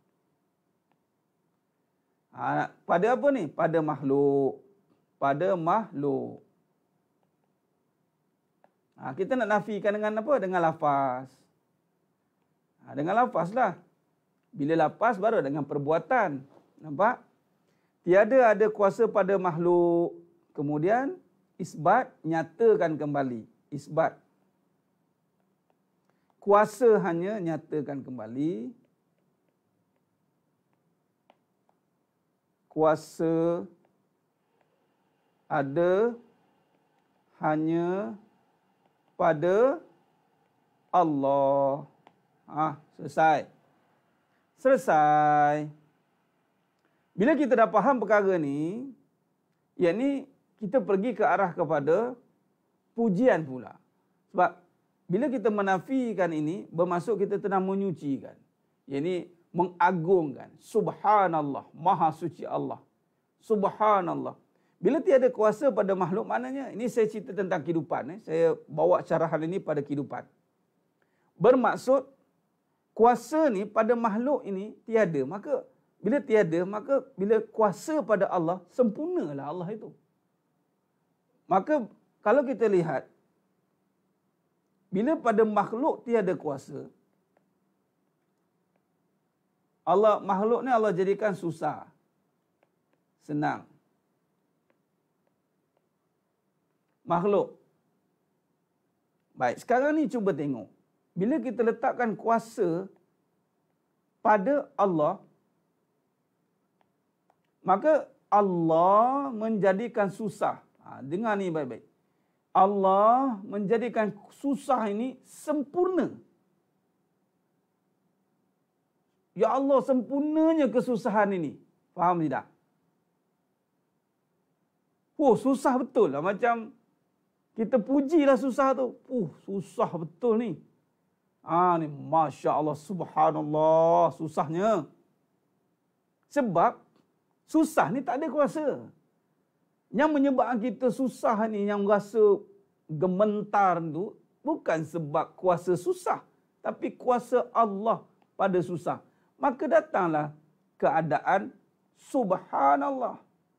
Ha, pada apa ni? Pada makhluk. Pada makhluk. Ha, kita nak nafikan dengan apa? Dengan lafaz. Ha, dengan lafaz lah. Bila lafaz baru dengan perbuatan. Nampak? Tiada ada kuasa pada makhluk. Kemudian isbat, nyatakan kembali. Isbat. Kuasa hanya nyatakan kembali. Kuasa ada hanya pada Allah. Ah, selesai. Selesai. Bila kita dah faham perkara ni, yakni kita pergi ke arah kepada pujian pula. Sebab bila kita menafikan ini, bermaksud kita tengah menyucikan. Yakni mengagungkan. Subhanallah. Maha suci Allah. Subhanallah. Bila tiada kuasa pada makhluk, maknanya, ini saya cerita tentang kehidupan. Eh. Saya bawa carahan ini pada kehidupan. Bermaksud, kuasa ni pada makhluk ini tiada. Maka, bila tiada, maka bila kuasa pada Allah, sempurnalah Allah itu. Maka, kalau kita lihat, bila pada makhluk tiada kuasa, Allah makhluk ni Allah jadikan susah, senang. Makhluk. Baik, sekarang ni cuba tengok. Bila kita letakkan kuasa pada Allah, maka Allah menjadikan susah. Ha, dengar ni baik-baik. Allah menjadikan susah ini sempurna. Ya Allah, sempurnanya kesusahan ini. Faham tidak? Oh, susah betul lah. Macam kita pujilah susah tu. Oh, susah betul ni. Ah ni, Masya Allah, Subhanallah, susahnya. Sebab susah ni tak ada kuasa. Yang menyebabkan kita susah ni, yang rasa gementar tu, bukan sebab kuasa susah, tapi kuasa Allah pada susah. Maka datanglah keadaan Subhanallah.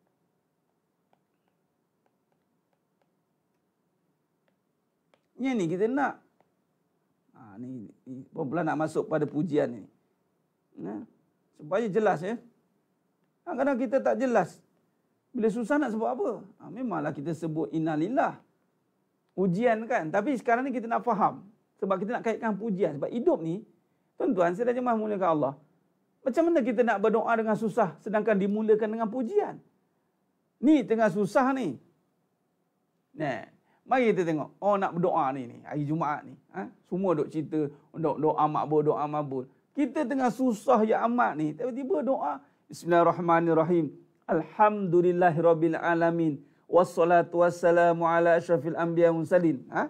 Ini ni kita nak. Ha, ni, ni pelan nak masuk pada pujian ni. Ya, supaya jelas ya. Kadang-kadang kita tak jelas. Bila susah nak sebut apa? Ha, memanglah kita sebut innalillah. Ujian kan. Tapi sekarang ni kita nak faham. Sebab kita nak kaitkan pujian. Sebab hidup ni, tuan-tuan, saya dah jemaah mulakan Allah. Macam mana kita nak berdoa dengan susah sedangkan dimulakan dengan pujian? Ni tengah susah ni. Nah, mari kita tengok. Oh, nak berdoa ni ni hari Jumaat ni. Ha? Semua duk cerita duk doa makbul, doa makbul. Kita tengah susah ya amat ni, tiba-tiba doa Bismillahirrahmanirrahim. Alhamdulillahirabbil alamin. Wassalatu wassalamu ala asyrafil anbiya mursalin. Ha?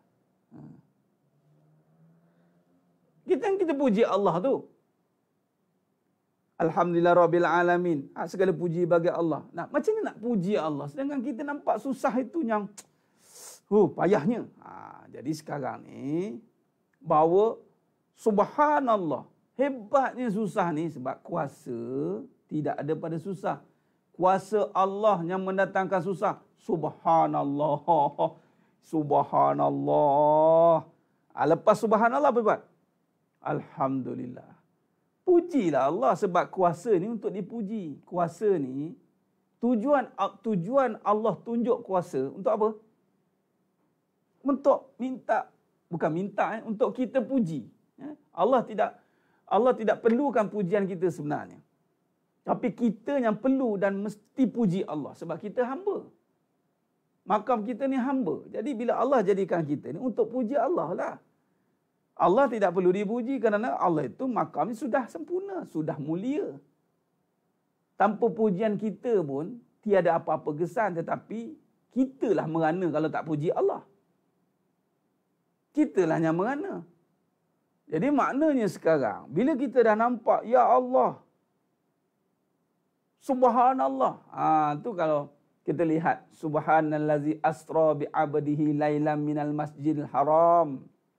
Kita kita puji Allah tu. Alhamdulillahirabbil alamin. Ha, segala puji bagi Allah. Nah, macam mana nak puji Allah sedangkan kita nampak susah itu yang huh, payahnya. Ha, jadi sekarang ni bawa Subhanallah. Hebatnya susah ni sebab kuasa tidak ada pada susah. Kuasa Allah yang mendatangkan susah. Subhanallah. Subhanallah. Ha, lepas Subhanallah apa buat? Alhamdulillah. Pujilah Allah sebab kuasa ni untuk dipuji. Kuasa ni, tujuan tujuan Allah tunjuk kuasa untuk apa? Untuk minta, bukan minta, eh, untuk kita puji. Eh? Allah tidak Allah tidak perlukan pujian kita sebenarnya. Tapi kita yang perlu dan mesti puji Allah sebab kita hamba. Makam kita ni hamba. Jadi bila Allah jadikan kita ni untuk puji Allah lah. Allah tidak perlu dipuji kerana Allah itu makam ni sudah sempurna, sudah mulia. Tanpa pujian kita pun tiada apa-apa kesan, tetapi kitalah merana kalau tak puji Allah. Kitalah yang merana. Jadi maknanya sekarang, bila kita dah nampak, ya Allah, Subhanallah. Ha, tu kalau kita lihat, Subhanallazi asra bi abdihi lailan minal masjidil haram.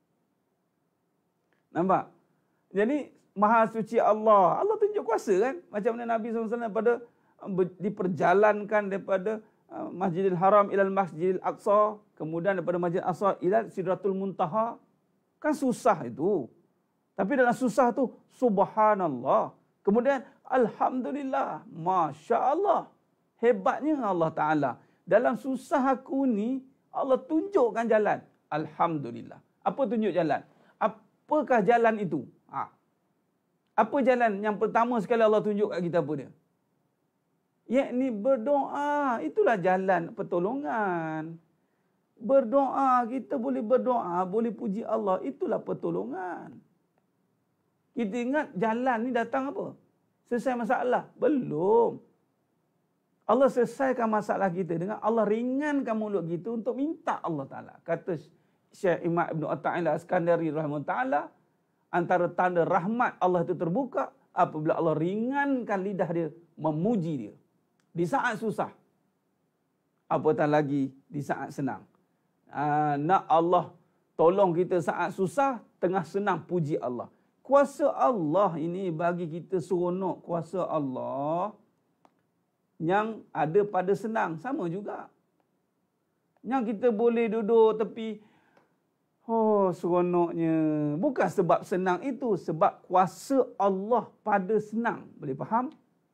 Nampak? Jadi, Maha suci Allah. Allah tunjuk kuasa kan? Macam mana Nabi sallallahu alaihi wasallam pada diperjalankan daripada Masjidil Haram ilal Masjidil Aqsa, kemudian daripada Masjidil Aqsa ila Sidratul Muntaha. Kan susah itu. Tapi dalam susah tu, subhanallah. Kemudian, alhamdulillah, masya Allah. Hebatnya Allah Ta'ala. Dalam susah aku ni, Allah tunjukkan jalan. Alhamdulillah. Apa tunjuk jalan? Apakah jalan itu? Ha. Apa jalan yang pertama sekali Allah tunjuk kat kita apa dia? Yakni berdoa. Itulah jalan pertolongan. Berdoa, kita boleh berdoa, boleh puji Allah. Itulah pertolongan. Kita ingat jalan ni datang apa? Selesai masalah? Belum. Allah selesaikan masalah kita dengan Allah ringankan mulut kita untuk minta Allah Ta'ala. Kata Syekh Imam Ibn Atta'ila Askandari rahimahullah Ta'ala, antara tanda rahmat Allah itu terbuka apabila Allah ringankan lidah dia memuji dia. Di saat susah. Apatah lagi di saat senang. Aa, nak Allah tolong kita saat susah, tengah senang puji Allah. Kuasa Allah ini bagi kita seronok. Kuasa Allah yang ada pada senang. Sama juga. Yang kita boleh duduk tepi, oh seronoknya. Bukan sebab senang itu. Sebab kuasa Allah pada senang. Boleh faham?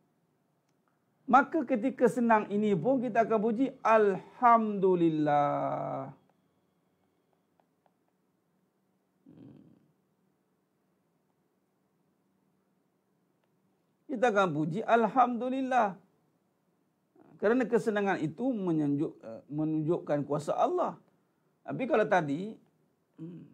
Maka ketika senang ini pun kita akan puji Alhamdulillah. Kita akan puji Alhamdulillah. Kerana kesenangan itu menunjuk, menunjukkan kuasa Allah. Tapi kalau tadi, hmm,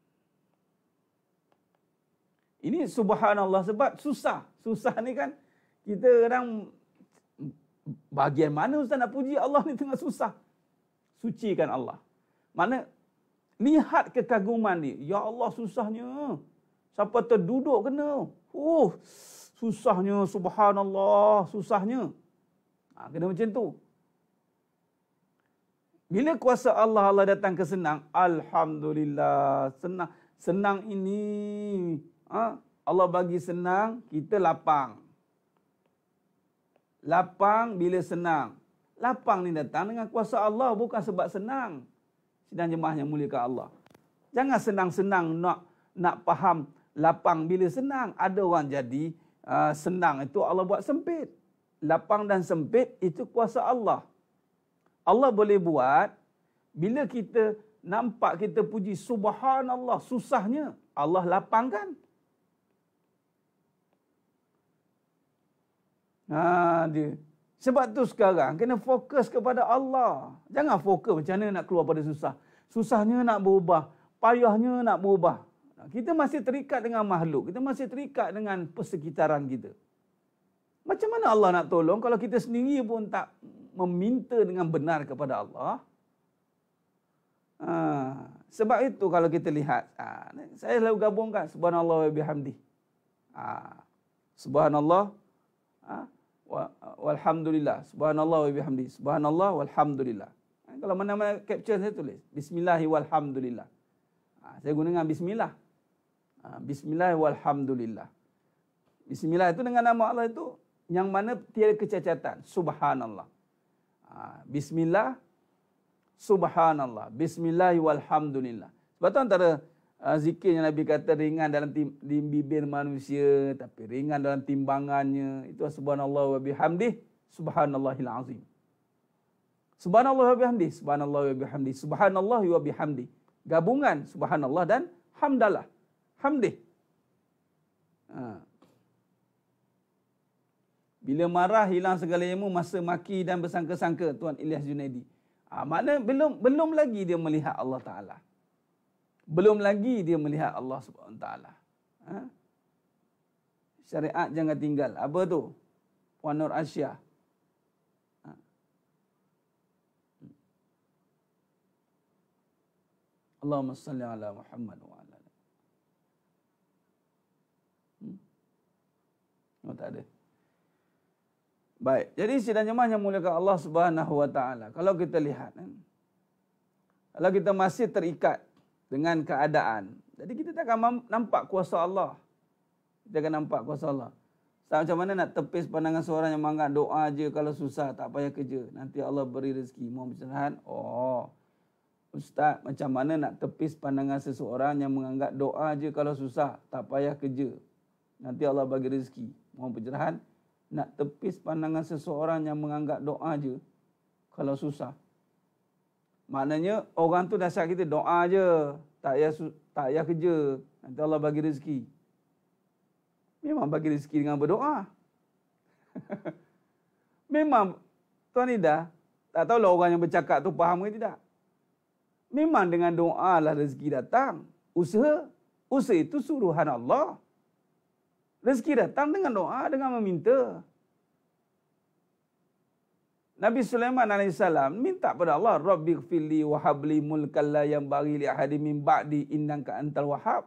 ini subhanallah sebab susah. Susah ni kan, kita kadang, bahagian mana Ustaz nak puji Allah ni tengah susah? Sucikan Allah. Mana, lihat kekaguman dia. Ya Allah susahnya. Siapa terduduk kena. Oh, susahnya, subhanallah, susahnya. Ha, kena macam tu. Bila kuasa Allah, Allah datang ke senang, alhamdulillah, senang. Senang ini, ha, Allah bagi senang, kita lapang. Lapang bila senang. Lapang ni datang dengan kuasa Allah, bukan sebab senang. Sidang jemaah yang muliakan Allah. Jangan senang-senang nak nak faham lapang bila senang. Ada orang jadi uh, senang itu Allah buat sempit. Lapang dan sempit itu kuasa Allah. Allah boleh buat bila kita nampak kita puji subhanallah susahnya, Allah lapangkan. Ha, dia. Sebab tu sekarang kena fokus kepada Allah. Jangan fokus macam mana nak keluar pada susah. Susahnya nak berubah, payahnya nak berubah. Kita masih terikat dengan makhluk, kita masih terikat dengan persekitaran kita. Macam mana Allah nak tolong kalau kita sendiri pun tak meminta dengan benar kepada Allah? Ha, sebab itu kalau kita lihat, ha, saya selalu gabungkan subhanallah wa bihamdi. Ha, subhanallah, ha, walhamdulillah, subhanallah wa bihamdi, subhanallah walhamdulillah. Ha, kalau mana-mana capture saya tulis bismillahi walhamdulillah. Ha, saya gunakan bismillah. Ha, bismillah walhamdulillah. Bismillah itu dengan nama Allah itu yang mana tiada kecacatan, subhanallah. Ha, bismillah, subhanallah, bismillah walhamdulillah. Sebab tu antara uh, zikir yang Nabi kata ringan dalam tim, di bibir manusia, tapi ringan dalam timbangannya, itu subhanallah wa bihamdih, subhanallahil azim. Subhanallah wa bihamdih, subhanallah wa bihamdih, subhanallah wa bihamdih. Gabungan subhanallah dan hamdalah, hamdih. Ha. Bila marah hilang segala ilmu, masa maki dan bersangka-sangka, Tuan Ilyas Junaidi. Ha, makna belum belum lagi dia melihat Allah Ta'ala. Belum lagi dia melihat Allah Subhanahu Wa Ta'ala. Ha? Syariat jangan tinggal. Apa tu? Puan Nur Asia. Ha. Allahumma salli ala Muhammad wa ala. Hmm? Oh, tak ada. Baik. Jadi sidang jemaah yang muliakan Allah Subhanahu Wa Ta'ala. Kalau kita lihat. Kan? Kalau kita masih terikat dengan keadaan. Jadi kita tak akan nampak kuasa Allah. Kita akan nampak kuasa Allah. Ustaz, macam mana nak tepis pandangan seorang yang menganggap doa je kalau susah, tak payah kerja. Nanti Allah beri rezeki. Mohon pencerahan. Oh. Ustaz, macam mana nak tepis pandangan seseorang yang menganggap doa je kalau susah, tak payah kerja. Nanti Allah bagi rezeki. Mohon pencerahan. Nak tepis pandangan seseorang yang menganggap doa je kalau susah. Maknanya orang tu nasihat kita doa je, tak payah tak payah kerja, nanti Allah bagi rezeki. Memang bagi rezeki dengan berdoa. Memang tuan Ida, tak tahulah orang yang bercakap tu faham ke tidak. Memang dengan doa lah rezeki datang. Usaha, usaha itu suruhan Allah. Rezeki datang dengan doa, dengan meminta. Nabi Sulaiman alaihissalam minta pada Allah, Rabbi gfirli wa habli mulkan la yanbaghi li ahadin min ba'di innaka antal wahhab.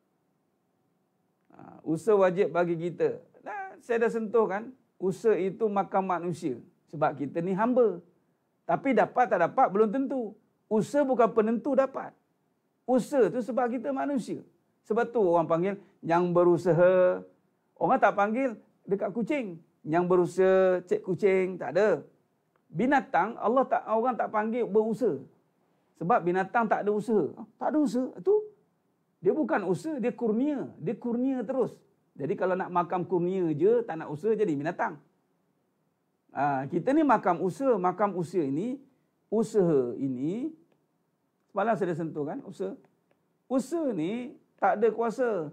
Ha, usaha wajib bagi kita. Nah, saya dah sentuh kan, usaha itu makam manusia. Sebab kita ni hamba. Tapi dapat tak dapat belum tentu. Usaha bukan penentu dapat. Usaha tu sebab kita manusia. Sebab tu orang panggil yang berusaha. Orang tak panggil dekat kucing. Yang berusaha cek kucing, tak ada. Binatang, Allah tak orang tak panggil berusaha. Sebab binatang tak ada usaha. Tak ada usaha. Itu dia bukan usaha, dia kurnia. Dia kurnia terus. Jadi kalau nak makam kurnia je, tak nak usaha, jadi binatang. Ha, kita ni makam usaha. Makam usaha ini, usaha ini, semalam saya dah sentuh kan, usaha. Usaha ni tak ada kuasa.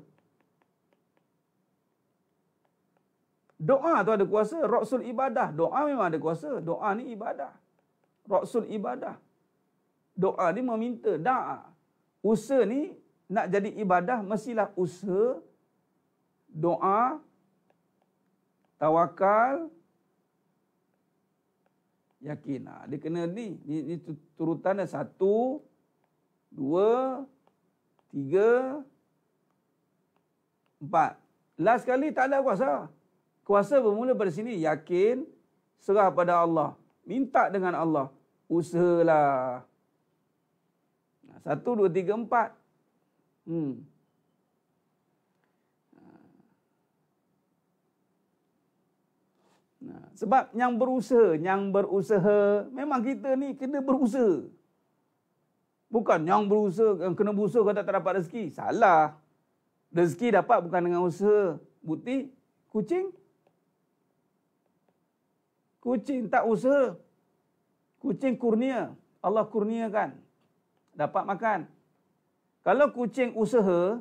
Doa tu ada kuasa. Roksul ibadah. Doa memang ada kuasa. Doa ni ibadah. Roksul ibadah. Doa ni meminta. Da'a. Usaha ni nak jadi ibadah mestilah usaha, doa, tawakal, yakin. Ha, dia kena ni. Ni, ni turutan dah. Satu, dua, tiga, empat. Last kali tak ada kuasa. Kuasa bermula pada sini. Yakin, serah pada Allah. Minta dengan Allah. Usahalah. Satu, dua, tiga, empat. Hmm. Nah, sebab yang berusaha, yang berusaha, memang kita ni kena berusaha. Bukan yang berusaha, yang kena berusaha kata tak dapat rezeki. Salah. Rezeki dapat bukan dengan usaha. Bukti, kucing. Kucing tak usaha. Kucing kurnia. Allah kurniakan. Dapat makan. Kalau kucing usaha,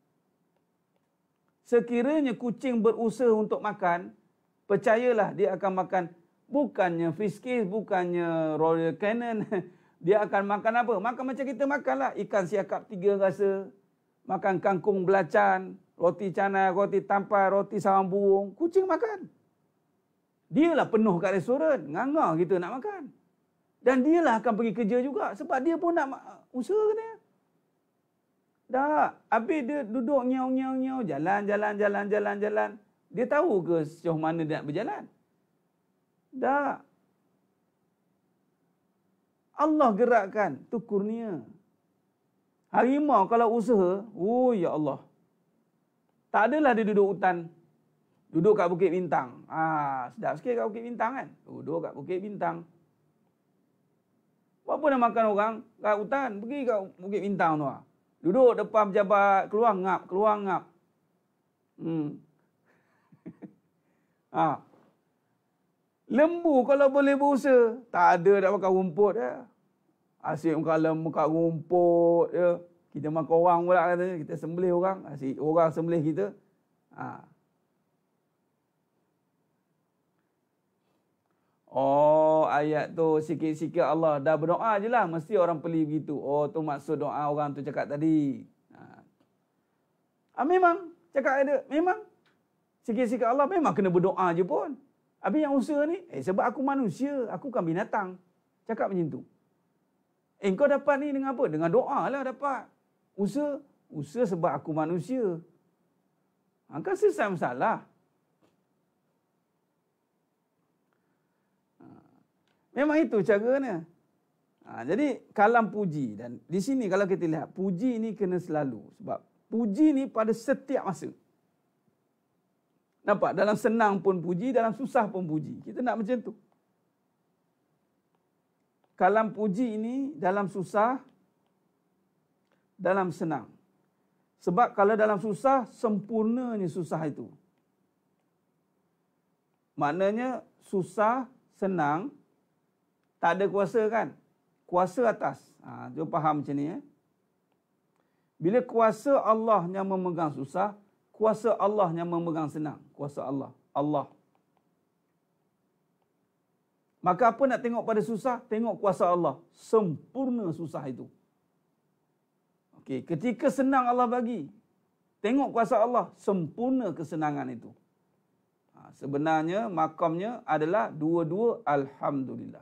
sekiranya kucing berusaha untuk makan, percayalah dia akan makan bukannya Friskies, bukannya Royal Canin. Dia akan makan apa? Makan macam kita makanlah. Ikan siakap tiga rasa. Makan kangkung belacan, roti canai, roti tampar, roti sarang burung. Kucing makan. Dialah penuh kat restoran. Nganga kita nak makan. Dan dialah akan pergi kerja juga. Sebab dia pun nak usaha katanya. Dah. Habis dia duduk nyau-nyau-nyau. Jalan, jalan, jalan, jalan, jalan. Dia tahu ke sejauh mana dia nak berjalan? Dah. Allah gerakkan. Itu kurnia. Harimau kalau usaha. Oh ya Allah. Tak adalah dia duduk hutan. Duduk kat Bukit Bintang. Ah, sedap sikit kat Bukit Bintang kan? Duduk kat Bukit Bintang. Apa nak makan orang kat hutan? Pergi kat Bukit Bintang tu. Duduk depan pejabat. Keluar ngap. Keluar ngap. Hmm. ha. Lembu kalau boleh berusaha. Tak ada nak makan rumput ya. Asyik makan makan rumput ya. Kita makan orang pula katanya. Kita sembelih orang. Asyik orang sembelih kita. Ha. Oh, ayat tu sikit-sikit Allah dah berdoa je lah. Mesti orang peli begitu. Oh, tu maksud doa orang tu cakap tadi. Ha. Ah, memang. Cakap ada. Memang. Sikit-sikit Allah memang kena berdoa je pun. Habis yang usaha ni, eh sebab aku manusia. Aku kan binatang. Cakap macam tu. Eh kau dapat ni dengan apa? Dengan doa lah dapat. Usaha. Usaha sebab aku manusia. Ha, kan selesai masalah. Memang itu caranya. Ha, jadi kalam puji. Dan di sini kalau kita lihat, puji ni kena selalu. Sebab puji ni pada setiap masa. Nampak? Dalam senang pun puji, dalam susah pun puji. Kita nak macam tu. Kalam puji ini dalam susah, dalam senang. Sebab kalau dalam susah, sempurnanya susah itu. Maknanya susah, senang, tak ada kuasa kan? Kuasa atas. Ha, dia faham macam ni. Eh? Bila kuasa Allah yang memegang susah, kuasa Allah yang memegang senang. Kuasa Allah. Allah. Maka apa nak tengok pada susah? Tengok kuasa Allah. Sempurna susah itu. Okey, ketika senang Allah bagi, tengok kuasa Allah. Sempurna kesenangan itu. Ha, sebenarnya makamnya adalah dua-dua Alhamdulillah.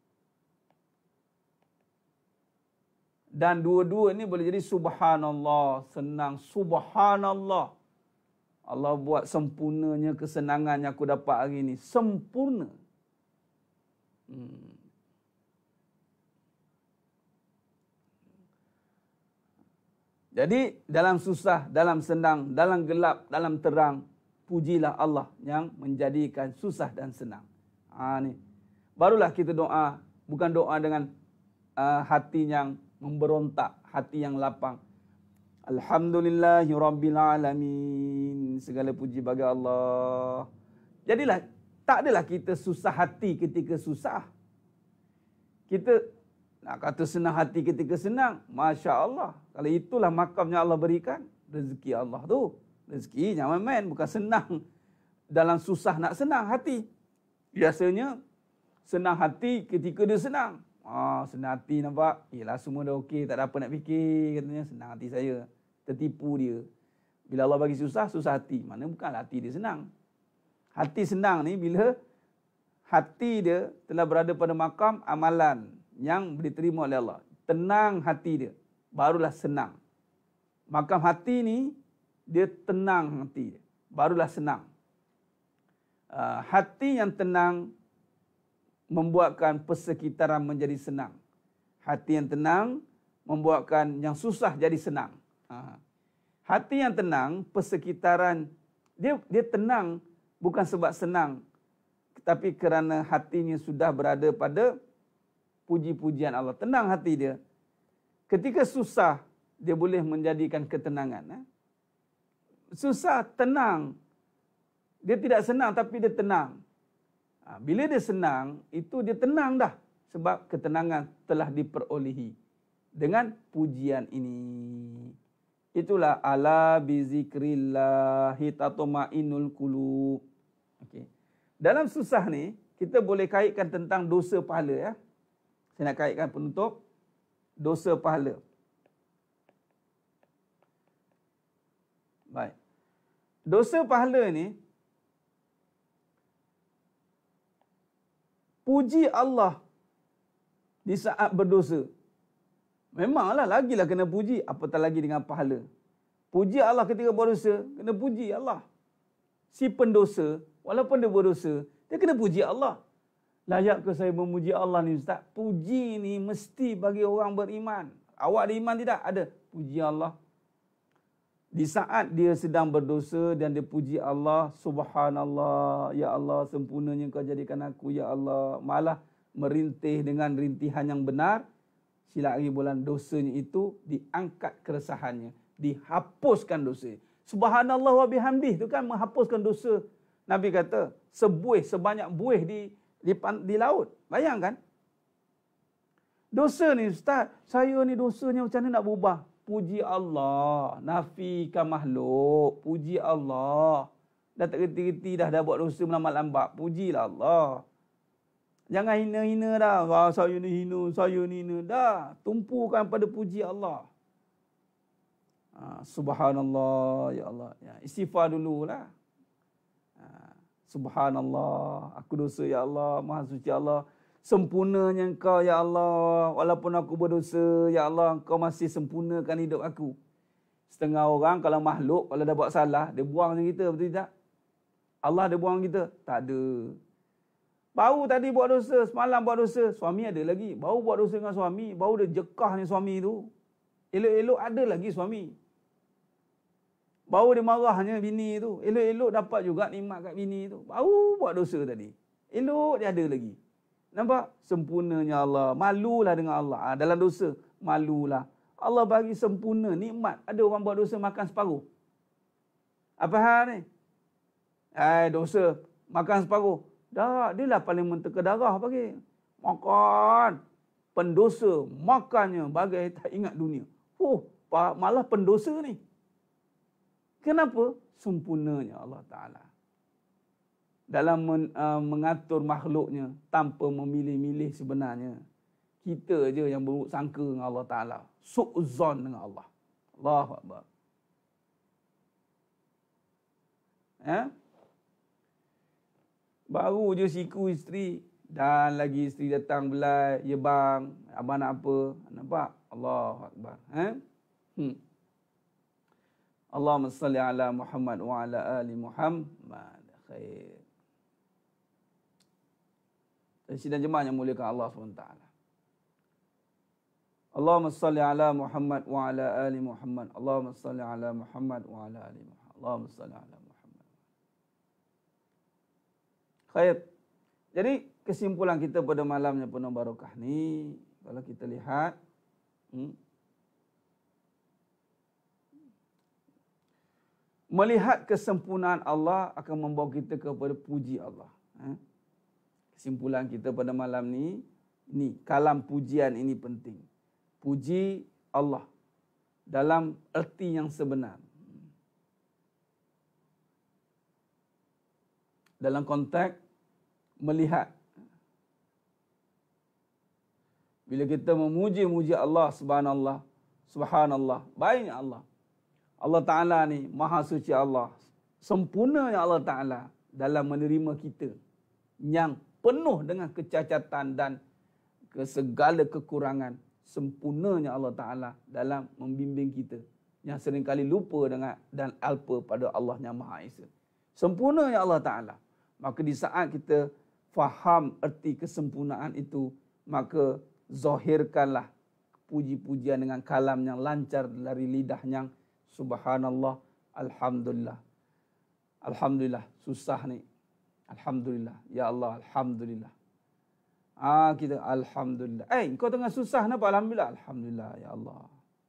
Dan dua-dua ini boleh jadi subhanallah, senang, subhanallah. Allah buat sempurnanya kesenangan yang aku dapat hari ini. Sempurna. Hmm. Jadi dalam susah, dalam senang, dalam gelap, dalam terang, pujilah Allah yang menjadikan susah dan senang. Ha, ni. Barulah kita doa, bukan doa dengan uh, hati yang memberontak, hati yang lapang. Alhamdulillahi Rabbil Alamin. Segala puji bagi Allah. Jadilah, tak adalah kita susah hati ketika susah. Kita nak kata senang hati ketika senang. Masya Allah. Kalau itulah makam yang Allah berikan, rezeki Allah tu. Rezeki jangan main, bukan senang. Dalam susah nak senang hati. Biasanya, senang hati ketika dia senang. Ah, senang hati nampak, yelah semua dah okey, tak ada apa nak fikir, katanya senang hati saya. Tertipu dia. Bila Allah bagi susah, susah hati. Mana bukanlah hati dia senang. Hati senang ni bila hati dia telah berada pada makam amalan yang diterima oleh Allah. Tenang hati dia, barulah senang. Makam hati ni, dia tenang hati dia, barulah senang. Uh, hati yang tenang membuatkan persekitaran menjadi senang. Hati yang tenang membuatkan yang susah jadi senang. Ha. Hati yang tenang, persekitaran, dia dia tenang bukan sebab senang, tetapi kerana hatinya sudah berada pada puji-pujian Allah. Tenang hati dia. Ketika susah, dia boleh menjadikan ketenangan. Ha. Susah, tenang. Dia tidak senang tapi dia tenang. Ha, bila dia senang, itu dia tenang dah. Sebab ketenangan telah diperolehi dengan pujian ini. Itulah ala bizikrillahi tatma'innul qulub. Okey. Dalam susah ni, kita boleh kaitkan tentang dosa pahala ya. Saya nak kaitkan penutup dosa pahala. Baik. Dosa pahala ni, puji Allah di saat berdosa. Memanglah lagilah kena puji, apatah lagi dengan pahala. Puji Allah ketika berdosa, kena puji Allah. Si pendosa, walaupun dia berdosa, dia kena puji Allah. Layak ke saya memuji Allah ni Ustaz? Puji ni mesti bagi orang beriman. Awak ada iman tidak? Ada. Puji Allah. Di saat dia sedang berdosa dan dia puji Allah, subhanallah, ya Allah, sempurnanya kau jadikan aku, ya Allah. Malah merintih dengan rintihan yang benar, sila lagi bulan dosanya itu diangkat keresahannya, dihapuskan dosa. Subhanallah wa bihamdih itu kan menghapuskan dosa. Nabi kata, sebuih sebanyak buih di, di di laut. Bayangkan. Dosa ni Ustaz, saya ni dosanya macam mana nak berubah? Puji Allah, nafikan makhluk, puji Allah. Dah tak reti-reti dah dah buat dosa melambat-lambat, pujilah Allah. Jangan hina-hina dah. Wah, saya ni hina, saya ni hina. Dah, tumpukan pada puji Allah. Ha, subhanallah, ya Allah. Ya, istighfar dululah. Ha, subhanallah, aku dosa ya Allah, Maha suci Allah. Sempurnanya Engkau ya Allah. Walaupun aku berdosa ya Allah, Engkau masih sempurnakan hidup aku. Setengah orang kalau makhluk, kalau dah buat salah, dia buang macam kita, betul tak? Allah dia buang kita? Tak ada. Baru tadi buat dosa, semalam buat dosa, suami ada lagi. Baru buat dosa dengan suami, baru dia jekahnya suami tu. Elok-elok ada lagi suami. Baru dia marahnya bini tu. Elok-elok dapat juga nikmat kat bini tu. Baru buat dosa tadi. Elok dia ada lagi. Nampak? Sempurnanya Allah. Malulah dengan Allah. Ha, dalam dosa, malulah. Allah bagi sempurna nikmat. Ada orang buat dosa makan separuh. Apa hal ni? Eh, dosa makan separuh. Dah, dia lah paling menteka darah bagi. Makan. Pendosa makannya bagai tak ingat dunia. Oh, malah pendosa ni. Kenapa? Sempurnanya Allah Ta'ala. Dalam men, uh, mengatur makhluknya tanpa memilih-milih sebenarnya. Kita je yang buruk sangka dengan Allah Ta'ala. Su'zon dengan Allah. Allahu Akbar. Ya? Baru je siku isteri. Dan lagi isteri datang belai. Ya bang, abang nak apa? Nampak? Allahu Akbar. Eh? Hmm. Allahumma salli ala Muhammad wa ala ali Muhammad. Khair. Dan sidang jemaah yang muliakan Allah subhanahu wa taala. Allahumma salli ala Muhammad wa ala ali Muhammad. Allahumma salli ala Muhammad wa ala ali Muhammad. Allahumma salli ala Muhammad. Khair. Jadi kesimpulan kita pada malamnya penuh barakah ni, kalau kita lihat, hmm, melihat kesempurnaan Allah akan membawa kita kepada puji Allah. Kesimpulan kita pada malam ni, ni kalam pujian ini penting. Puji Allah dalam erti yang sebenar. Dalam konteks melihat. Bila kita memuji-muji Allah, subhanallah, subhanallah, baiknya Allah. Allah Ta'ala ni, maha suci Allah. Sempurnanya Allah Ta'ala dalam menerima kita. Yang penuh dengan kecacatan dan segala kekurangan. Sempurnanya Allah Ta'ala dalam membimbing kita. Yang seringkali lupa dengan dan alpa pada Allah yang Maha Esa. Sempurnanya Allah Ta'ala. Maka di saat kita faham erti kesempurnaan itu, maka zahirkanlah puji-pujian dengan kalam yang lancar dari lidah yang subhanallah, alhamdulillah. Alhamdulillah, susah ni. Alhamdulillah. Ya Allah, alhamdulillah. Ah, kita alhamdulillah. Eh, kau tengah susah kenapa alhamdulillah? Alhamdulillah, ya Allah.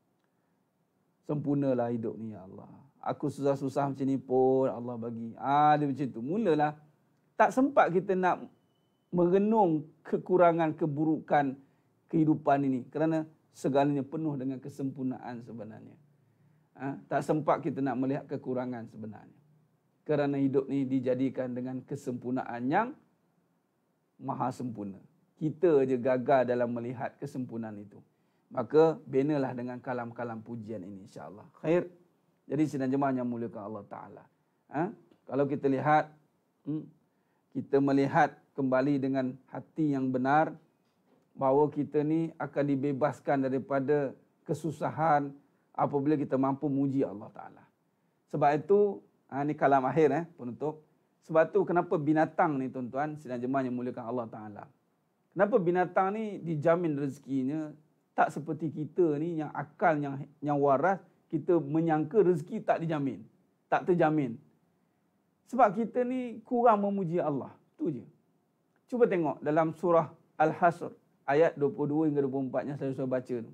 Sempurnalah hidup ni, ya Allah. Aku susah-susah macam ni pun Allah bagi. Ah, dia macam tu. Mulalah tak sempat kita nak merenung kekurangan, keburukan kehidupan ini. Kerana segalanya penuh dengan kesempurnaan sebenarnya. Ha? Tak sempat kita nak melihat kekurangan sebenarnya. Kerana hidup ni dijadikan dengan kesempurnaan yang maha sempurna. Kita je gagal dalam melihat kesempurnaan itu. Maka benalah dengan kalam-kalam pujian ini, insya-Allah. Khair. Jadi sidang jemaah yang muliakan Allah Ta'ala. Ha? Kalau kita lihat, hmm, kita melihat kembali dengan hati yang benar, bahawa kita ni akan dibebaskan daripada kesusahan apabila kita mampu muji Allah Ta'ala. Sebab itu, ha, ni kalam akhir eh, penutup. Sebab itu kenapa binatang ni tuan-tuan, sidang jemaah yang muliakan Allah Ta'ala. Kenapa binatang ni dijamin rezekinya, tak seperti kita ni yang akal yang yang waras, kita menyangka rezeki tak dijamin, tak terjamin. Sebab kita ni kurang memuji Allah. Itu je. Cuba tengok dalam surah Al-Hasr, ayat dua puluh dua hingga dua puluh empat yang saya sudah baca tu.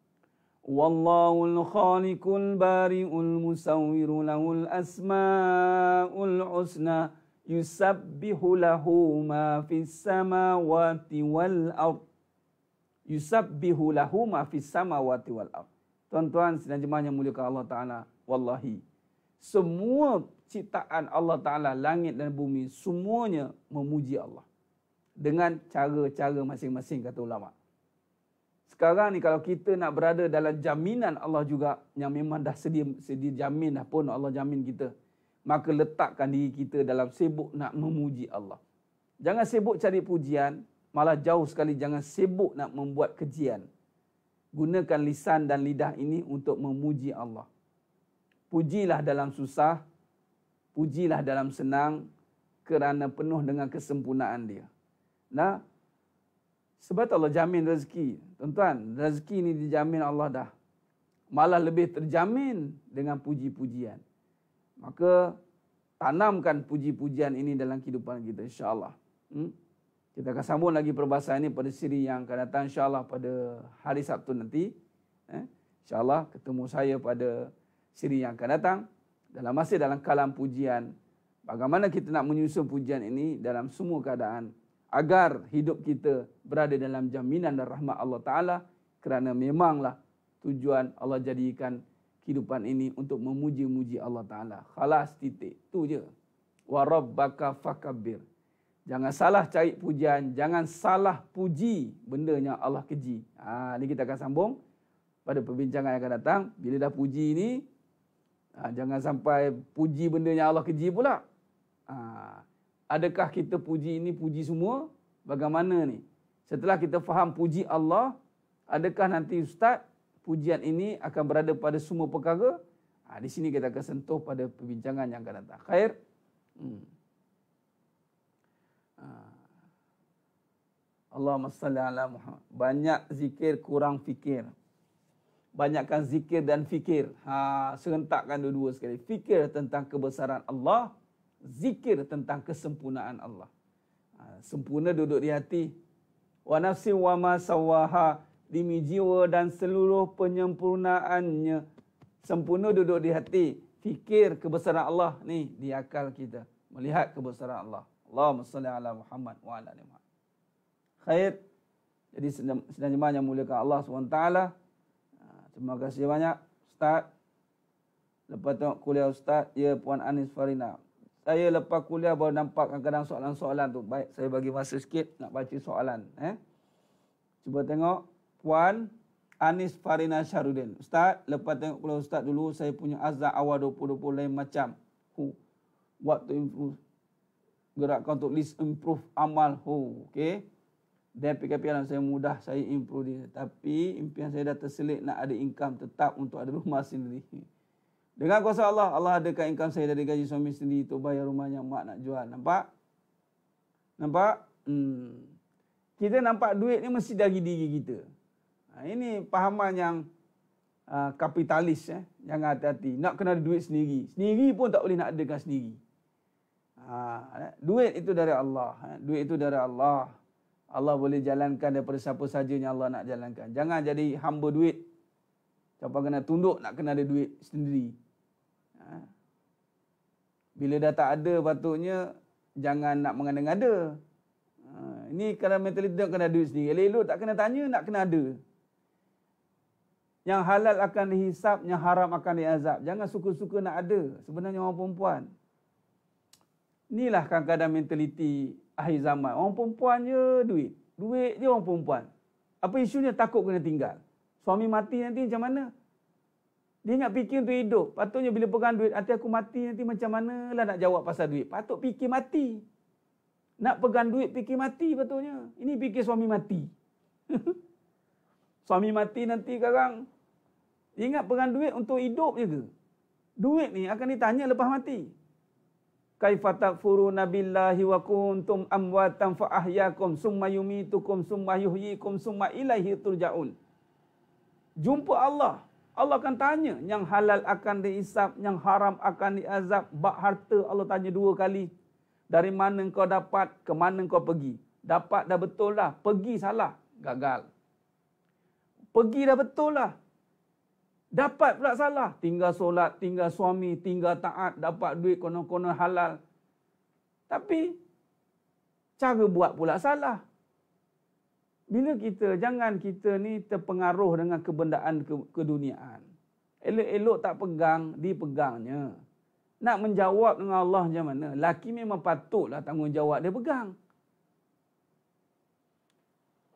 Wallahul khaliqul bari'ul musawwiru lahul asma'ul husna yusabbihu lahu ma fis samawati wal ard. Yusabbihu lahu ma fis samawati wal ard. Tuan-tuan sidang jemaah yang muliakan Allah Ta'ala, wallahi, semua ciptaan Allah Ta'ala, langit dan bumi, semuanya memuji Allah. dengan cara-cara masing-masing, kata ulama. Sekarang ni kalau kita nak berada dalam jaminan Allah juga, yang memang dah sedia, sedia jamin dah pun Allah jamin kita, maka letakkan diri kita dalam sibuk nak memuji Allah. Jangan sibuk cari pujian, malah jauh sekali jangan sibuk nak membuat kejian. Gunakan lisan dan lidah ini untuk memuji Allah. Pujilah dalam susah, pujilah dalam senang, kerana penuh dengan kesempurnaan dia. Nah, sebab Allah jamin rezeki. Tuan-tuan, rezeki ini dijamin Allah dah. Malah lebih terjamin dengan puji-pujian. Maka tanamkan puji-pujian ini dalam kehidupan kita, insya-Allah. Hmm? Kita akan sambung lagi perbahasan ini pada siri yang akan datang, insya-Allah pada hari Sabtu nanti. Eh? Insya-Allah ketemu saya pada siri yang akan datang. Dalam masih dalam kalam pujian. Bagaimana kita nak menyusun pujian ini dalam semua keadaan. Agar hidup kita berada dalam jaminan dan rahmat Allah Ta'ala. Kerana memanglah tujuan Allah jadikan kehidupan ini untuk memuji-muji Allah Ta'ala. Khalas, titik. Itu je. Wa rabbaka fakabbir. Jangan salah cari pujian. Jangan salah puji benda yang Allah keji. Ha, ini kita akan sambung pada perbincangan yang akan datang. Bila dah puji ini, ha, jangan sampai puji benda yang Allah keji pula. Ha, adakah kita puji ini puji semua? Bagaimana ni? Setelah kita faham puji Allah, adakah nanti Ustaz pujian ini akan berada pada semua perkara? Ha, di sini kita akan sentuh pada perbincangan yang akan datang. Khair. Hmm. Ha. Allahumma salli ala Muhammad. Banyak zikir, kurang fikir. Banyakkan zikir dan fikir. Ha, serentakkan dua-dua sekali. Fikir tentang kebesaran Allah. Zikir tentang kesempurnaan Allah. Ha, sempurna duduk di hati. Wa nafsi wa ma sawaha. Demi jiwa dan seluruh penyempurnaannya. Sempurna duduk di hati. Fikir kebesaran Allah ni di akal kita. Melihat kebesaran Allah. Allahumma salli ala Muhammad wa ala ali Muhammad. Khair. Jadi sedang jemaah yang muliakan Allah subhanahu wa taala. Terima kasih banyak Ustaz. Lepas tengok kuliah Ustaz, ya Puan Anis Farina. Saya lepas kuliah baru nampak kadang-kadang soalan-soalan tu. Baik, saya bagi masa sikit nak baca soalan. Eh? Cuba tengok Puan Anis Farina Syarudin. Ustaz, lepas tengok kuliah Ustaz dulu, saya punya azab awal dua ribu dua puluh lain macam. Hu. What to improve? Gerakkan untuk list improve amal. Hu. Okay. Dan P K P saya mudah saya improve dia. Tapi impian saya dah terselit nak ada income tetap untuk ada rumah sendiri. Dengan kuasa Allah, Allah adakan income saya dari gaji suami sendiri untuk bayar rumah yang mak nak jual. Nampak? Nampak? Hmm. Kita nampak duit ni mesti dari diri kita. Ha, ini pahaman yang uh, kapitalis. Eh. Jangan hati-hati. Nak kena ada duit sendiri. Sendiri pun tak boleh nak adakan sendiri. Ha, duit itu dari Allah. Ha, duit itu dari Allah. Allah boleh jalankan daripada siapa saja yang Allah nak jalankan. Jangan jadi hamba duit. Siapa kena tunduk nak kena ada duit sendiri. Ha. Bila dah tak ada patutnya jangan nak mengada-ngada. Ha. Ini kalau mentaliti tak kena duit sendiri. Elok-elok tak kena tanya nak kena ada. Yang halal akan dihisap, yang haram akan diazab. Jangan suka-suka nak ada. Sebenarnya orang perempuan. Inilah kadang-kadang mentaliti akhir zaman. Orang perempuan je duit. Duit je orang perempuan. Apa isunya? Takut kena tinggal. Suami mati nanti macam mana? Dia ingat fikir untuk hidup. Patutnya bila pegang duit, hati aku mati nanti macam mana lah nak jawab pasal duit. Patut fikir mati. Nak pegang duit fikir mati patutnya. Ini fikir suami mati. Suami mati nanti sekarang. Dia ingat pegang duit untuk hidup je ke? Duit ni akan ditanya lepas mati. Kaifa takfuruna billahi wa kuntum amwatan fa ahyakum summa yumitukum summa yuhyikum summa ilaihi turja'un. Jumpa Allah. Allah akan tanya. Yang halal akan dihisap, yang haram akan diazab. Bak harta Allah tanya dua kali. Dari mana kau dapat, ke mana kau pergi. Dapat dah betul lah. Pergi salah. Gagal. Pergi dah betul lah. Dapat pula salah. Tinggal solat, tinggal suami, tinggal taat, dapat duit konon-konon halal. Tapi, cara buat pula salah. Bila kita, jangan kita ni terpengaruh dengan kebendaan ke, keduniaan. Elok-elok tak pegang, dipegangnya. Nak menjawab dengan Allah macam mana? Laki memang patutlah tanggungjawab dia pegang.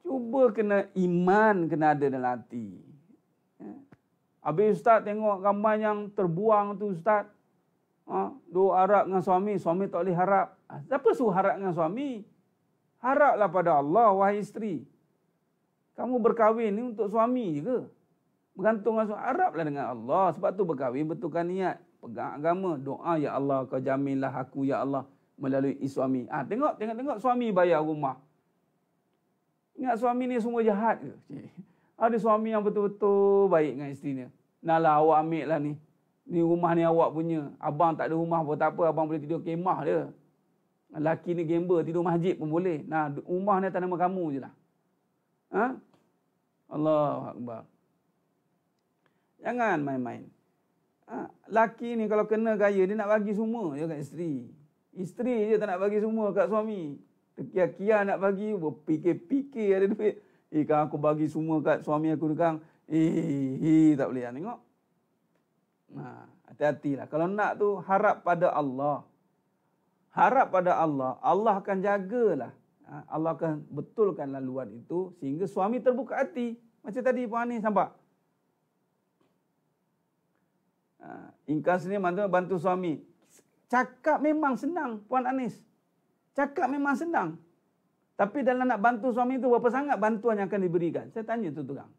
Cuba kena iman kena ada dalam hati. Ya. Habis ustaz tengok ramai yang terbuang tu ustaz. Ha, duk harap dengan suami, suami tak boleh harap. Ha, siapa suruh harap dengan suami? Haraplah pada Allah, wahai isteri. Kamu berkahwin ni untuk suami je ke? Bergantung dengan suami, haraplah dengan Allah. Sebab tu berkahwin betulkan niat. Pegang agama, doa, ya Allah kau jaminlah aku ya Allah melalui suami. Ah ha, tengok tengok tengok suami bayar rumah. Ingat suami ni semua jahat ke? Ada suami yang betul-betul baik dengan isterinya. Nalah awak ambil lah ni. Ni rumah ni awak punya. Abang tak ada rumah pun tak apa, abang boleh tidur kemah dia. Laki ni gambar tidur masjid pun boleh. Nah, rumah ni atas nama kamu je lah. Ha? Allahu Akbar. Jangan main-main. Ha, laki ni kalau kena gaya, dia nak bagi semua je kat isteri. Isteri je tak nak bagi semua kat suami. Terkia-kia nak bagi, berfikir-fikir ada duit. Eh, kan aku bagi semua kat suami aku dekat. Eh, eh, tak boleh. Tengok. Nah, hati-hatilah. Kalau nak tu, harap pada Allah. Harap pada Allah. Allah akan jagalah. Ha, Allah akan betulkan laluan itu sehingga suami terbuka hati. Macam tadi Puan Anis nampak. Ha, ingkas ni bantu, bantu suami. Cakap memang senang Puan Anis. Cakap memang senang. Tapi dalam nak bantu suami itu berapa sangat bantuan yang akan diberikan? Saya tanya tu terang.